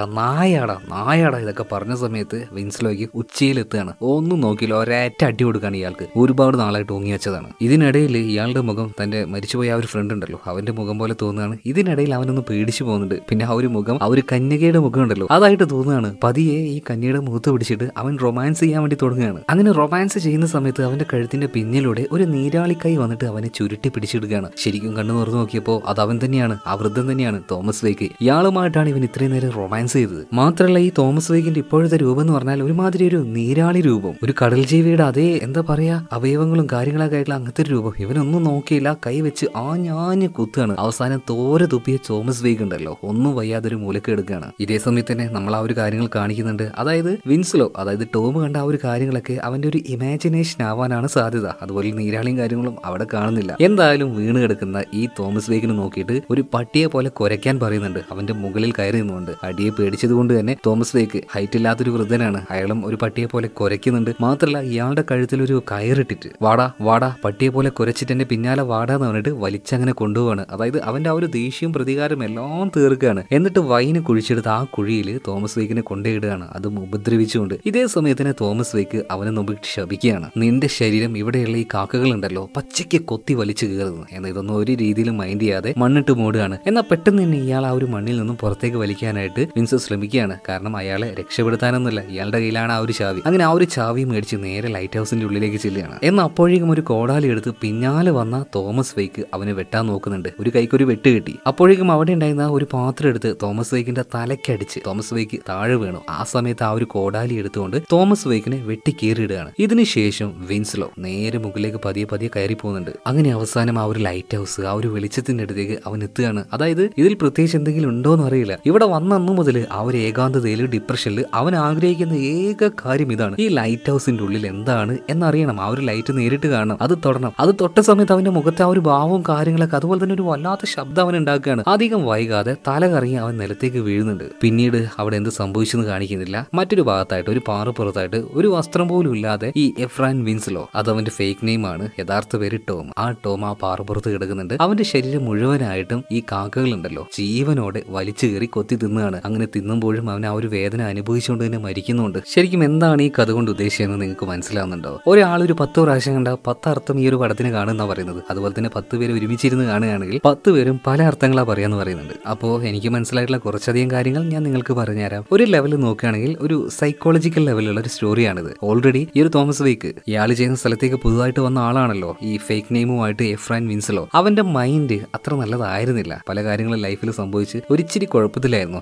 നായാടാ ഇതൊക്കെ പറഞ്ഞ സമയത്ത് വിൻസ്ലോയ്ക്ക് ഉച്ചയിലെത്തുകയാണ്. ഒന്നും നോക്കിയില്ല, ഒരേറ്റ അടി കൊടുക്കാണ് ഇയാൾക്ക്. ഒരുപാട് നാളായിട്ട് ഓങ്ങി വെച്ചതാണ്. ഇതിനിടയിൽ ഇയാളുടെ മുഖം തന്റെ മരിച്ചുപോയ ആ ഒരു ഫ്രണ്ട് ഉണ്ടല്ലോ അവന്റെ മുഖം പോലെ തോന്നുകയാണ്. ഇതിനിടയിൽ അവനൊന്ന് പേടിച്ചു പോകുന്നുണ്ട്. പിന്നെ ആ ഒരു മുഖം, ആ ഒരു കന്യകയുടെ മുഖം ഉണ്ടല്ലോ അതായിട്ട് തോന്നുകയാണ്. പതിയെ ഈ കന്യയുടെ മുഖത്ത് പിടിച്ചിട്ട് അവൻ റൊമാൻസ് ചെയ്യാൻ വേണ്ടി തുടങ്ങുകയാണ്. അങ്ങനെ റൊമാൻസ് ചെയ്യുന്ന സമയത്ത് അവന്റെ കഴുത്തിന്റെ പിന്നിലൂടെ ഒരു നീരാളിക്കൈ വന്നിട്ട് അവനെ ചുരുട്ടി പിടിച്ചെടുക്കുകയാണ്. ശരിക്കും കണ്ണു തുറന്നു നോക്കിയപ്പോൾ അത് അവൻ തന്നെയാണ്, ആ വൃദ്ധൻ തന്നെയാണ് തോമസ് വെയ്ക്ക്. ഇയാളുമായിട്ടാണ് ഇവൻ ഇത്രയും നേരം റൊമാൻസ് ചെയ്തത്. മാത്രമല്ല ഈ തോമസ് വെയ്ക്കിന്റെ ഇപ്പോഴത്തെ രൂപം എന്ന് പറഞ്ഞാൽ ഒരുമാതിരി ഒരു നീരാളി രൂപം, ഒരു കടൽ ജീവിയുടെ അതേ എന്താ പറയാ അവയവങ്ങളും കാര്യങ്ങളൊക്കെ ആയിട്ടുള്ള അങ്ങനത്തെ ഒരു രൂപം. ഇവനൊന്നും നോക്കിയില്ല, കൈ വെച്ച് ആഞ്ഞാഞ്ഞ് കുത്താണ്. അവസാനം തോര തുപ്പിയ തോമസ് വെയ്ക്ക് ഉണ്ടല്ലോ ഒന്നും വയ്യാതൊരു മൂലക്ക് എടുക്കുകയാണ്. ഇതേ സമയത്ത് തന്നെ നമ്മൾ ആ ഒരു കാര്യങ്ങൾ കാണിക്കുന്നുണ്ട്. അതായത് വിൻസ്ലോ, അതായത് ടോം കണ്ട ആ ഒരു കാര്യങ്ങളൊക്കെ അവന്റെ ഒരു ഇമാജിനേഷൻ ആവാനാണ് സാധ്യത. അതുപോലെ നീരാളിയും കാര്യങ്ങളും അവിടെ കാണുന്നില്ല. എന്തായാലും വീണ് കിടക്കുന്ന ഈ തോമസ് വെയ്ക്കിനെ നോക്കിയിട്ട് ഒരു പട്ടിയെ പോലെ കുരയ്ക്കാൻ പറയുന്നുണ്ട്. അവന്റെ മുകളിൽ കയറി നിന്നുകൊണ്ട് അടിയെ പേടിച്ചത് കൊണ്ട് തന്നെ തോമസ് വെയ്ക്ക് ഹൈറ്റ് ഇല്ലാത്തൊരു വൃദ്ധനാണ്, അയാളും ഒരു പട്ടിയെ പോലെ കുരയ്ക്കുന്നുണ്ട്. മാത്രമല്ല ഇയാളുടെ കഴുത്തിലൊരു കയറിട്ടിട്ട് വാടാ പട്ടിയെ പോലെ കുരച്ചിട്ട് എന്റെ പിന്നാലെ വാടാന്ന് പറഞ്ഞിട്ട് വലിച്ചങ്ങനെ കൊണ്ടുപോവാണ്. അതായത് അവന്റെ ആ ഒരു ദേഷ്യവും പ്രതികാരം എല്ലാം തീർക്കുകയാണ്. എന്നിട്ട് വൈന് കുഴിച്ചെടുത്ത് ആ കുഴിയിൽ തോമസ് വെയ്ക്കിനെ കൊണ്ടുപോയിടുകയാണ്, അതും ഉപദ്രവിച്ചുകൊണ്ട്. ഇതേ സമയത്തിന് തോമസ് വെയ്ക്ക് അവനെ നോക്കിയിട്ട് ശപിക്കുകയാണ്, നിന്റെ ശരീരം ഇവിടെയുള്ള ഈ കാക്കകളുണ്ടല്ലോ പച്ചയ്ക്ക് കൊത്തി വലിച്ചു കയറുന്നു എന്ന്. ഇതൊന്നും ഒരു രീതിയിലും മൈൻഡ് ചെയ്യാതെ മണ്ണിട്ട് മൂടുകയാണ്. എന്നാൽ പെട്ടെന്ന് തന്നെ ഇയാൾ ആ ഒരു മണ്ണിൽ നിന്നും പുറത്തേക്ക് വലിക്കാനായിട്ട് വിൻസോ ശ്രമിക്കുകയാണ്. കാരണം അയാളെ രക്ഷപ്പെടുത്താനൊന്നുമില്ല, ഇയാളുടെ കയ്യിലാണ് ആ ഒരു ചാവി. അങ്ങനെ ആ ഒരു ചാവി മേടിച്ച് നേരെ ലൈറ്റ് ഹൗസിന്റെ ഉള്ളിലേക്ക് ചെല്ലുകയാണ്. എന്നാൽ അപ്പോഴേക്കും ഒരു കോടാലി എടുത്ത് പിന്നാലെ വന്ന തോമസ് വെയ്ക്ക് അവനെ വെട്ടാൻ നോക്കുന്നുണ്ട്. ഒരു കൈക്കൊരു വെട്ട് കിട്ടി. അപ്പോഴേക്കും അവിടെ ഉണ്ടായിരുന്ന ഒരു പാത്രം എടുത്ത് തോമസ് വെയ്ക്കിന്റെ തലക്കടിച്ച് തോമസ് വെയ്ക്ക് താഴെ വീണു. ആ സമയത്ത് ആ ഒരു കോടാലി എടുത്തുകൊണ്ട് തോമസ് വെയ്ക്കിനെ വെട്ടി കീറിയിടുകയാണ്. ഇതിനുശേഷം വിൻസ്ലോ നേരെ മുകളിലേക്ക് പതിയെ കയറി പോകുന്നുണ്ട്. അങ്ങനെ അവസാനം ആ ഒരു ലൈറ്റ് ഹൗസ്, ആ ഒരു വെളിച്ചത്തിന്റെ അടുത്തേക്ക് അവൻ എത്തുകയാണ്. അതായത് ഇതിൽ പ്രത്യേകിച്ച് എന്തെങ്കിലും ഉണ്ടോന്ന് അറിയില്ല. ഇവിടെ വന്ന അന്നു മുതൽ ആ ഒരു ഏകാന്തതയിൽ, ഡിപ്രഷനിൽ അവൻ ആഗ്രഹിക്കുന്ന ഏക കാര്യം ഇതാണ്, ഈ ലൈറ്റ് ഹൗസിന്റെ ഉള്ളിൽ എന്താണ് എന്നറിയണം, ആ ഒരു ലൈറ്റ് നേരിട്ട് കാണണം, അത് തൊടണം. അത് തൊട്ട സമയത്ത് അവന്റെ മുഖത്തെ ആ ഒരു ഭാവവും കാര്യങ്ങളൊക്കെ, അതുപോലെ തന്നെ ഒരു വല്ലാത്ത ശബ്ദം അവൻ ഉണ്ടാക്കുകയാണ്. അധികം വൈകാതെ തല കറങ്ങി അവൻ നിലത്തേക്ക് വീഴുന്നുണ്ട്. പിന്നീട് അവിടെ എന്ത് സംഭവിച്ചെന്ന് കാണിക്കുന്നില്ല. മറ്റൊരു ഭാഗത്തായിട്ട് ഒരു പാറപ്പുറത്തായിട്ട് ഒരു വസ്ത്രം പോലും ഇല്ലാതെ ഈ എഫ്രാൻ വിൻസ്ലോ, അത് അവന്റെ ഫേക്ക് നെയിം ആണ്, യഥാർത്ഥ പേര് ടോം. ആ ടോം ആ പാറപ്പുറത്ത് കിടക്കുന്നുണ്ട്. അവന്റെ ശരീരം മുഴുവനായിട്ടും ഈ കാക്കകളുണ്ടല്ലോ ജീവനോടെ വലിച്ചു കയറി കൊത്തി തിന്നുകയാണ്. അങ്ങനെ തിന്നുമ്പോഴും അവൻ ആ ഒരു വേദന അനുഭവിച്ചുകൊണ്ട് തന്നെ മരിക്കുന്നുണ്ട്. ശരിക്കും എന്താണ് ഈ കഥ കൊണ്ട് ഉദ്ദേശിച്ചതെന്ന് നിങ്ങൾക്ക് മനസ്സിലാവുന്നുണ്ടോ? ഒരാൾ ഒരു 10 പ്രാവശ്യം കണ്ട 10 അർത്ഥം ഈ ഒരു പടത്തിന് കാണുന്ന പറയുന്നത്. അതുപോലെ തന്നെ 10 പേര് ഒരുമിച്ചിരുന്ന് കാണുകയാണെങ്കിൽ 10 പേരും പല അർത്ഥങ്ങളാ പറയാന്ന് പറയുന്നുണ്ട്. അപ്പോൾ എനിക്ക് മനസ്സിലായിട്ടുള്ള കുറച്ചധികം കാര്യങ്ങൾ ഞാൻ നിങ്ങൾക്ക് പറഞ്ഞുതരാം. ഒരു ലെവൽ നോക്കുകയാണെങ്കിൽ ഒരു സൈക്കോളജിക്കൽ ലെവലുള്ള ഒരു സ്റ്റോറിയാണിത്. ഓൾറെഡി ഈ ഒരു തോമസ് വെയ്ക്ക് ഇയാൾ ചെയ്യുന്ന സ്ഥലത്തേക്ക് പുതുതായിട്ട് വന്ന ആളാണല്ലോ, ഈ ഫേക്ക് നെയിമുമായിട്ട് എഫ്രാൻ വിൻസ്ലോ. അവന്റെ മൈൻഡ് അത്ര നല്ലതായിരുന്നില്ല, പല കാര്യങ്ങളും ലൈഫിൽ സംഭവിച്ച് ഒരിച്ചിരി കുഴപ്പത്തിലായിരുന്നു.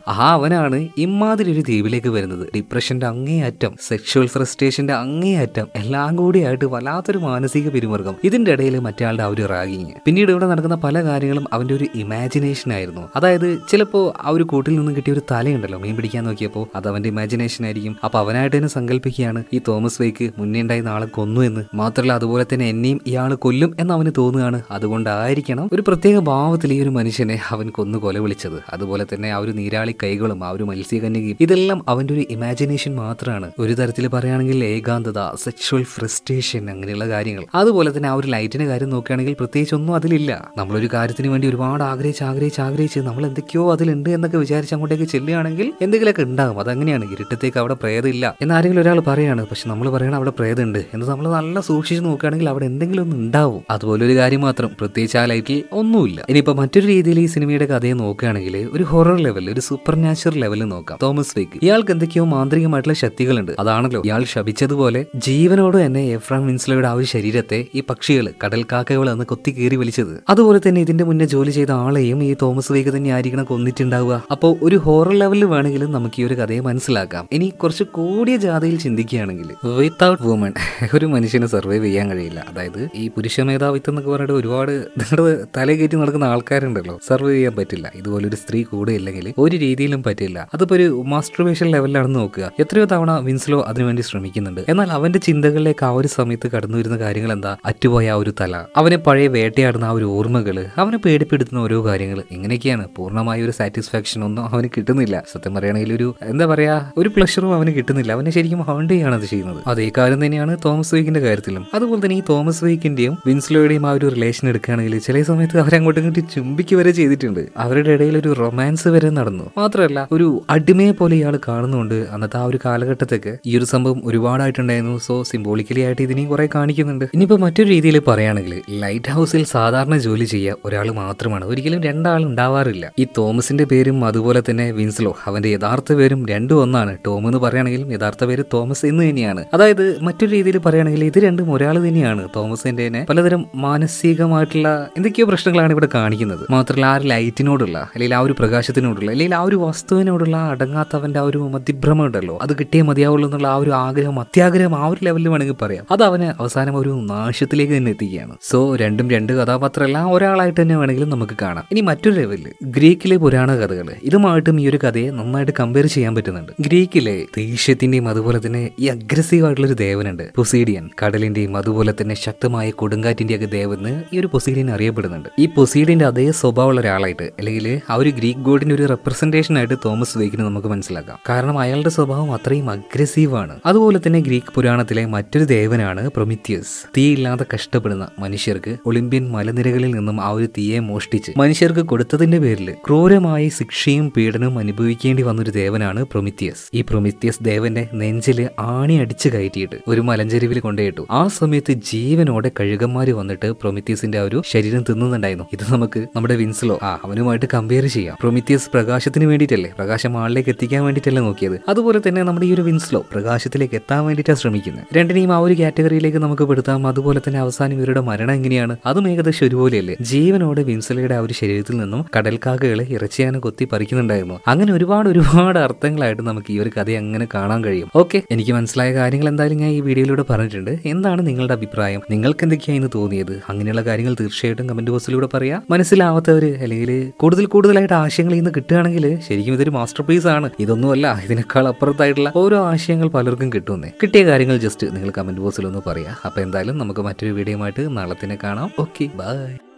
അവനാണ് ഇമാതിരി ഒരു ദ്വീപിലേക്ക് വരുന്നത്. ഡിപ്രഷന്റെ അങ്ങേയറ്റം, സെക്ഷുവൽ ഫ്രസ്ട്രേഷന്റെ അങ്ങേയറ്റം എല്ലാം കൂടിയായിട്ട് വല്ലാത്തൊരു മാനസിക പിരിമുറുക്കം. ഇതിന്റെ ഇടയിൽ മറ്റേ ആ ഒരു റാഗിങ്. പിന്നീട് ഇവിടെ നടക്കുന്ന പല കാര്യങ്ങളും അവന്റെ ഒരു ഇമാജിനേഷൻ ആയിരുന്നു. അതായത് ചിലപ്പോൾ ആ ഒരു കൂട്ടിൽ നിന്ന് കിട്ടിയ ഒരു തലയുണ്ടല്ലോ മീൻ പിടിക്കാൻ നോക്കിയപ്പോൾ അത് അവന്റെ ഇമാജിനേഷൻ ആയിരിക്കും. അപ്പൊ അവനായിട്ട് തന്നെ സങ്കല്പിക്കുകയാണ് ഈ തോമസ് വെയ്ക്ക് മുന്നേ ഉണ്ടായി നാളെ കൊന്നു എന്ന്. മാത്രമല്ല അതുപോലെ തന്നെ എന്നെയും ഇയാൾ കൊല്ലും എന്ന് അവന് തോന്നുകയാണ്. അതുകൊണ്ടായിരിക്കണം ഒരു പ്രത്യേക ഭാവത്തിൽ ഈ ഒരു മനുഷ്യനെ അവൻ കൊന്നു കൊല വിളിച്ചത്. അതുപോലെ തന്നെ ആ ഒരു നീരാളി കൈകളും ആ ഒരു മത്സ്യകന്യകയും ഇതെല്ലാം അവന്റെ ഒരു ഇമാജിനേഷൻ മാത്രമാണ്. ഒരു തരത്തിൽ പറയുകയാണെങ്കിൽ ഏകാന്തത, സെക്ഷുവൽ ഫ്രസ്ട്രേഷൻ, അങ്ങനെയുള്ള കാര്യങ്ങൾ. അതുപോലെ തന്നെ ആ ഒരു ലൈറ്റിന്റെ കാര്യം നോക്കുകയാണെങ്കിൽ പ്രത്യേകിച്ച് ഒന്നും അതിലില്ല. നമ്മളൊരു കാര്യത്തിന് വേണ്ടി ഒരുപാട് ആഗ്രഹിച്ച് നമ്മൾ എന്തൊക്കെയോ അതിലുണ്ട് എന്നൊക്കെ വിചാരിച്ച് അങ്ങോട്ടേക്ക് ചെല്ലുകയാണെങ്കിൽ എന്തെങ്കിലുമൊക്കെ ഉണ്ടാകും. അതങ്ങനെയാണ്. ഇരുട്ടത്തേക്ക് അവിടെ പ്രേതമില്ല എന്നാരെങ്കിലും ഒരാൾ പറയാണ്, പക്ഷെ നമ്മൾ പറയണം അവിടെ പ്രേതമുണ്ട് എന്ന്. നമ്മൾ നല്ല സൂക്ഷിച്ച് നോക്കുകയാണെങ്കിൽ അവിടെ എന്തെങ്കിലും ഒന്നും ഉണ്ടാവും. അതുപോലെ ഒരു കാര്യം മാത്രം, പ്രത്യേകിച്ച് ആ ലൈറ്റിൽ ഒന്നുമില്ല. ഇനിയിപ്പോ മറ്റൊരു രീതിയിൽ ഈ സിനിമയുടെ കഥയെ നോക്കുകയാണെങ്കിൽ ഒരു ഹൊറർ ലെവലിൽ, ഒരു സൂപ്പർ നാച്ചുറൽ ലെവലിൽ നോക്കാം. തോമസ് വെയ്ക്ക് ഇയാൾക്ക് എന്തൊക്കെയോ മാന്ത്രികമായിട്ടുള്ള ശക്തികളുണ്ട്. അതാണല്ലോ ഇയാൾ ശപിച്ചതുപോലെ ജീവനോട് തന്നെ എഫ്രാം വിൻസ്ലോയുടെ ആ ഒരു ശരീരത്തെ ഈ പക്ഷികൾ, കടൽ കാക്കകൾ എന്ന് കൊത്തി കീറി വലിച്ചത്. അതുപോലെ തന്നെ ഇതിന്റെ മുന്നേ ജോലി ചെയ്ത ആളെയും ഈ തോമസ് വെയ്ക്ക് തന്നെ ആയിരിക്കണം കൊന്നിട്ടുണ്ടാവുക. അപ്പോൾ ഒരു ഹൊറർ ലെവലിൽ വേണമെങ്കിലും നമുക്ക് ഈ ഒരു കഥയെ മനസ്സിലാക്കാം. ഇനി കുറച്ച് കൂടിയ ജാതയിൽ ചിന്തിക്കുകയാണെങ്കിൽ വിത്തൗട്ട് വുമൺ ഒരു മനുഷ്യന് സർവൈവ് ചെയ്യാൻ കഴിയില്ല. അതായത് ഈ പുരുഷ മേധാവിത്വം എന്നൊക്കെ പറഞ്ഞിട്ട് ഒരുപാട് നിങ്ങളുടെ തല കയറ്റി നടക്കുന്ന ആൾക്കാരുണ്ടല്ലോ, സർവൈവ് ചെയ്യാൻ പറ്റില്ല. ഇതുപോലൊരു സ്ത്രീ കൂടെ ഇല്ലെങ്കിൽ ഒരു രീതിയിലും പറ്റില്ല. അതിപ്പോ ഒരു മാസ്റ്റർബേഷൻ ലെവലിലാണെന്ന് നോക്കുക. എത്രയോ തവണ വിൻസ്ലോ അതിനുവേണ്ടി ശ്രമിക്കുന്നുണ്ട്. എന്നാൽ അവന്റെ ചിന്തകളിലേക്ക് ആ ഒരു സമയത്ത് കടന്നു വരുന്ന കാര്യങ്ങൾ എന്താ? അറ്റുപോയ ആ ഒരു തല, അവനെ പഴയ വേട്ടയാടുന്ന ആ ഒരു ഓർമ്മകള്, അവനെ പേടിപ്പെടുത്തുന്ന ഓരോ കാര്യങ്ങൾ, ഇങ്ങനെയൊക്കെയാണ്. പൂർണ്ണമായ ഒരു സാറ്റിസ്ഫാക്ഷൻ ഒന്നും അവന് കിട്ടുന്നില്ല. സത്യം പറയുകയാണെങ്കിൽ ഒരു എന്താ പറയാ, ഒരു പ്ലഷറും അവന് കിട്ടുന്നില്ല. അവനെ ശരിക്കും ഹൗണ്ട് ചെയ്യാണ് അത് ചെയ്യുന്നത്. അതേ കാര്യം തന്നെയാണ് തോമസ് വെയ്ക്കിന്റെ കാര്യത്തിലും. അതുപോലെ തന്നെ ഈ തോമസ് വെയ്ക്കിന്റെയും വിൻസ്ലോയുടെയും ആ ഒരു റിലേഷൻ എടുക്കുകയാണെങ്കിൽ ചില സമയത്ത് അവരങ്ങോട്ടും ഇങ്ങോട്ട് ചുംബിക്ക് വരെ ചെയ്തിട്ടുണ്ട്. അവരുടെ ഇടയിൽ ഒരു റൊമാൻസ് വരെ നടന്നു. മാത്രമല്ല ഒരു അടിമയെ പോലെ ഇയാൾ കാണുന്നുണ്ട്. അന്നത്തെ ആ ഒരു കാലഘട്ടത്തൊക്കെ ഈ ഒരു സംഭവം ഒരുപാടായിട്ടുണ്ടായിരുന്നു. സോ സിംബോളിക്കലി ആയിട്ട് ഇതിനെയും കുറെ കാണിക്കുന്നുണ്ട്. ഇനിയിപ്പോ മറ്റൊരു രീതിയിൽ പറയുകയാണെങ്കിൽ ലൈറ്റ് ഹൗസിൽ സാധാരണ ജോലി ചെയ്യുക ഒരാൾ മാത്രമാണ്, ഒരിക്കലും രണ്ടാൾ ഉണ്ടാവാറില്ല. ഈ തോമസിന്റെ പേരും അതുപോലെ തന്നെ വിൻസ്ലോ, അവന്റെ യഥാർത്ഥ പേരും രണ്ടും ഒന്നാണ്. ടോം എന്ന് പറയുകയാണെങ്കിലും യഥാർത്ഥ പേര് തോമസ് എന്ന് തന്നെയാണ്. അതായത് മറ്റൊരു രീതിയിൽ പറയുകയാണെങ്കിൽ ഇത് രണ്ടും ഒരാൾ തന്നെയാണ്. തോമസിന്റെ പലതരം മാനസികമായിട്ടുള്ള എന്തൊക്കെയോ പ്രശ്നങ്ങളാണ് ഇവിടെ കാണിക്കുന്നത്. മാത്രമല്ല ആ ഒരു ലൈറ്റിനോടുള്ള, അല്ലെങ്കിൽ ആ ഒരു പ്രകാശത്തിനോടുള്ള, അല്ലെങ്കിൽ ആ ഒരു വസ്തുവിനോടുള്ള അടങ്ങാത്തവന്റെ ആ ഒരു മതിഭ്രമം ഉണ്ടല്ലോ, അത് കിട്ടിയേ മതിയാവുള്ളൂ എന്നുള്ള ആ ഒരു ആഗ്രഹം, അത്യാഗ്രഹം, ആ ഒരു ലെവലിൽ വേണമെങ്കിൽ പറയാം. അത് അവന് അവസാനം ഒരു നാശത്തിലേക്ക് തന്നെ എത്തിക്കുകയാണ്. സോ രണ്ടും രണ്ട് കഥാപാത്രമല്ല, ഒരാളായിട്ട് തന്നെ വേണമെങ്കിലും നമുക്ക് കാണാം. ഇനി മറ്റൊരു ലെവലിൽ ഗ്രീക്കിലെ പുരാണ കഥകൾ, ഇതുമായിട്ടും ഈ ഒരു കഥയെ നന്നായിട്ട് കമ്പയർ ചെയ്യാൻ പറ്റുന്നുണ്ട്. ഗ്രീക്കിലെ ദേഷ്യത്തിന്റെയും അതുപോലെ തന്നെ ഈ അഗ്രസീവ് ആയിട്ടുള്ള ഒരു ദേവനുണ്ട്, പൊസീഡിയൻ. കടലിന്റെയും അതുപോലെ തന്നെ ശക്തമായ കൊടുങ്കാറ്റിന്റെ ഒക്കെ ദേവന് ഈ ഒരു പൊസീഡിയൻ അറിയപ്പെടുന്നുണ്ട്. ഈ പൊസീഡിയന്റെ അതേ സ്വഭാവമുള്ള ഒരാളായിട്ട്, അല്ലെങ്കിൽ ആ ഒരു ഗ്രീക്ക് ഗോഡിന്റെ ഒരു റെപ്രസെന്റേഷൻ ആയിട്ട് തോമസ് വെയ്ക്കിനെ നമുക്ക് മനസ്സിലാക്കാം. കാരണം അയാളുടെ സ്വഭാവം അത്രയും അഗ്രസീവ് ആണ്. അതുപോലെ തന്നെ ഗ്രീക്ക് പുരാണത്തിലെ മറ്റൊരു ദേവനാണ് പ്രൊമിത്തിയസ്. തീയില്ലാതെ കഷ്ടപ്പെടുന്ന മനുഷ്യർക്ക് ഒളിമ്പ്യൻ മലനിരകളിൽ നിന്നും ആ ഒരു തീയെ മോഷ്ടിച്ച് മനുഷ്യർക്ക് കൊടുത്തതിന്റെ പേരിൽ ക്രൂരമായ ശിക്ഷയും പീഡനവും അനുഭവിക്കേണ്ടി വന്നൊരു ദേവനാണ് പ്രൊമിത്തിയസ്. ഈ പ്രൊമിത്തിയസ് ദേവന്റെ നെഞ്ചില് ആണി അടിച്ചു കയറ്റിയിട്ട് ഒരു മലഞ്ചെരുവിൽ കൊണ്ടുപോയിട്ടു. ആ സമയത്ത് ജീവനോടെ കഴുകന്മാര് വന്നിട്ട് പ്രൊമിത്തിയസിന്റെ ആ ഒരു ശരീരം തിന്നുന്നുണ്ടായിരുന്നു. ഇത് നമുക്ക് നമ്മുടെ വിൻസ്ലോ അവനുമായിട്ട് കമ്പയർ ചെയ്യാം. പ്രൊമിത്തിയസ് പ്രകാശത്തിന് വേണ്ടിയിട്ടല്ലേ, പ്രകാശം ആളിലേക്ക് എത്തിക്കാൻ വേണ്ടിയിട്ടല്ലേ നോക്കിയത്. അതുപോലെ തന്നെ നമ്മുടെ ഈ ഒരു വിൻസ്ലോ പ്രകാശത്തിലേക്ക് എത്താൻ വേണ്ടിയിട്ടാണ് ശ്രമിക്കുന്നത്. രണ്ടിനെയും ആ ഒരു കാറ്റഗറിയിലേക്ക് നമുക്ക് പെടുത്താം. അതുപോലെ തന്നെ അവസാനം ഇവരുടെ മരണം എങ്ങനെയാണ്, അതും ഏകദേശം ഒരുപോലെയല്ലേ. ജീവനോടെ വിൻസ്ലോയുടെ ആ ഒരു ശരീരത്തിൽ നിന്നും കടൽക്കാക്കകളെ ഇറച്ചിയാനും കൊത്തി പറിക്കുന്നുണ്ടായിരുന്നു. അങ്ങനെ ഒരുപാട് അർത്ഥങ്ങളായിട്ട് നമുക്ക് ഈ ഒരു കഥ അങ്ങനെ കാണാൻ കഴിയും. ഓക്കെ, എനിക്ക് മനസ്സിലായ കാര്യങ്ങൾ എന്തായാലും ഞാൻ ഈ വീഡിയോയിലൂടെ പറഞ്ഞിട്ടുണ്ട്. എന്താണ് നിങ്ങളുടെ അഭിപ്രായം? നിങ്ങൾക്ക് എന്തൊക്കെയായിരുന്നു തോന്നിയത്? അങ്ങനെയുള്ള കാര്യങ്ങൾ തീർച്ചയായിട്ടും കമന്റ് ബോക്സിലൂടെ പറയാം. മനസ്സിലാവാത്തവര് അല്ലെങ്കിൽ കൂടുതലായിട്ട് ആശയങ്ങൾ ഇന്ന് കിട്ടുകയാണെങ്കിൽ ശരിക്കും ഇതൊരു മാസ്റ്റർ പീസ് ആണ്. ഇതൊന്നുമല്ല, ഇതിനേക്കാൾ അപ്പുറത്തായിട്ടുള്ള ഓരോ ആശയങ്ങൾ പലർക്കും കിട്ടുന്നേ. കിട്ടിയ കാര്യങ്ങൾ ജസ്റ്റ് നിങ്ങൾ കമന്റ് ബോക്സിൽ ഒന്ന് പറയാം. അപ്പൊ എന്തായാലും നമുക്ക് മറ്റൊരു വീഡിയോയുമായിട്ട് നാളെ തന്നെ കാണാം. Okay, by.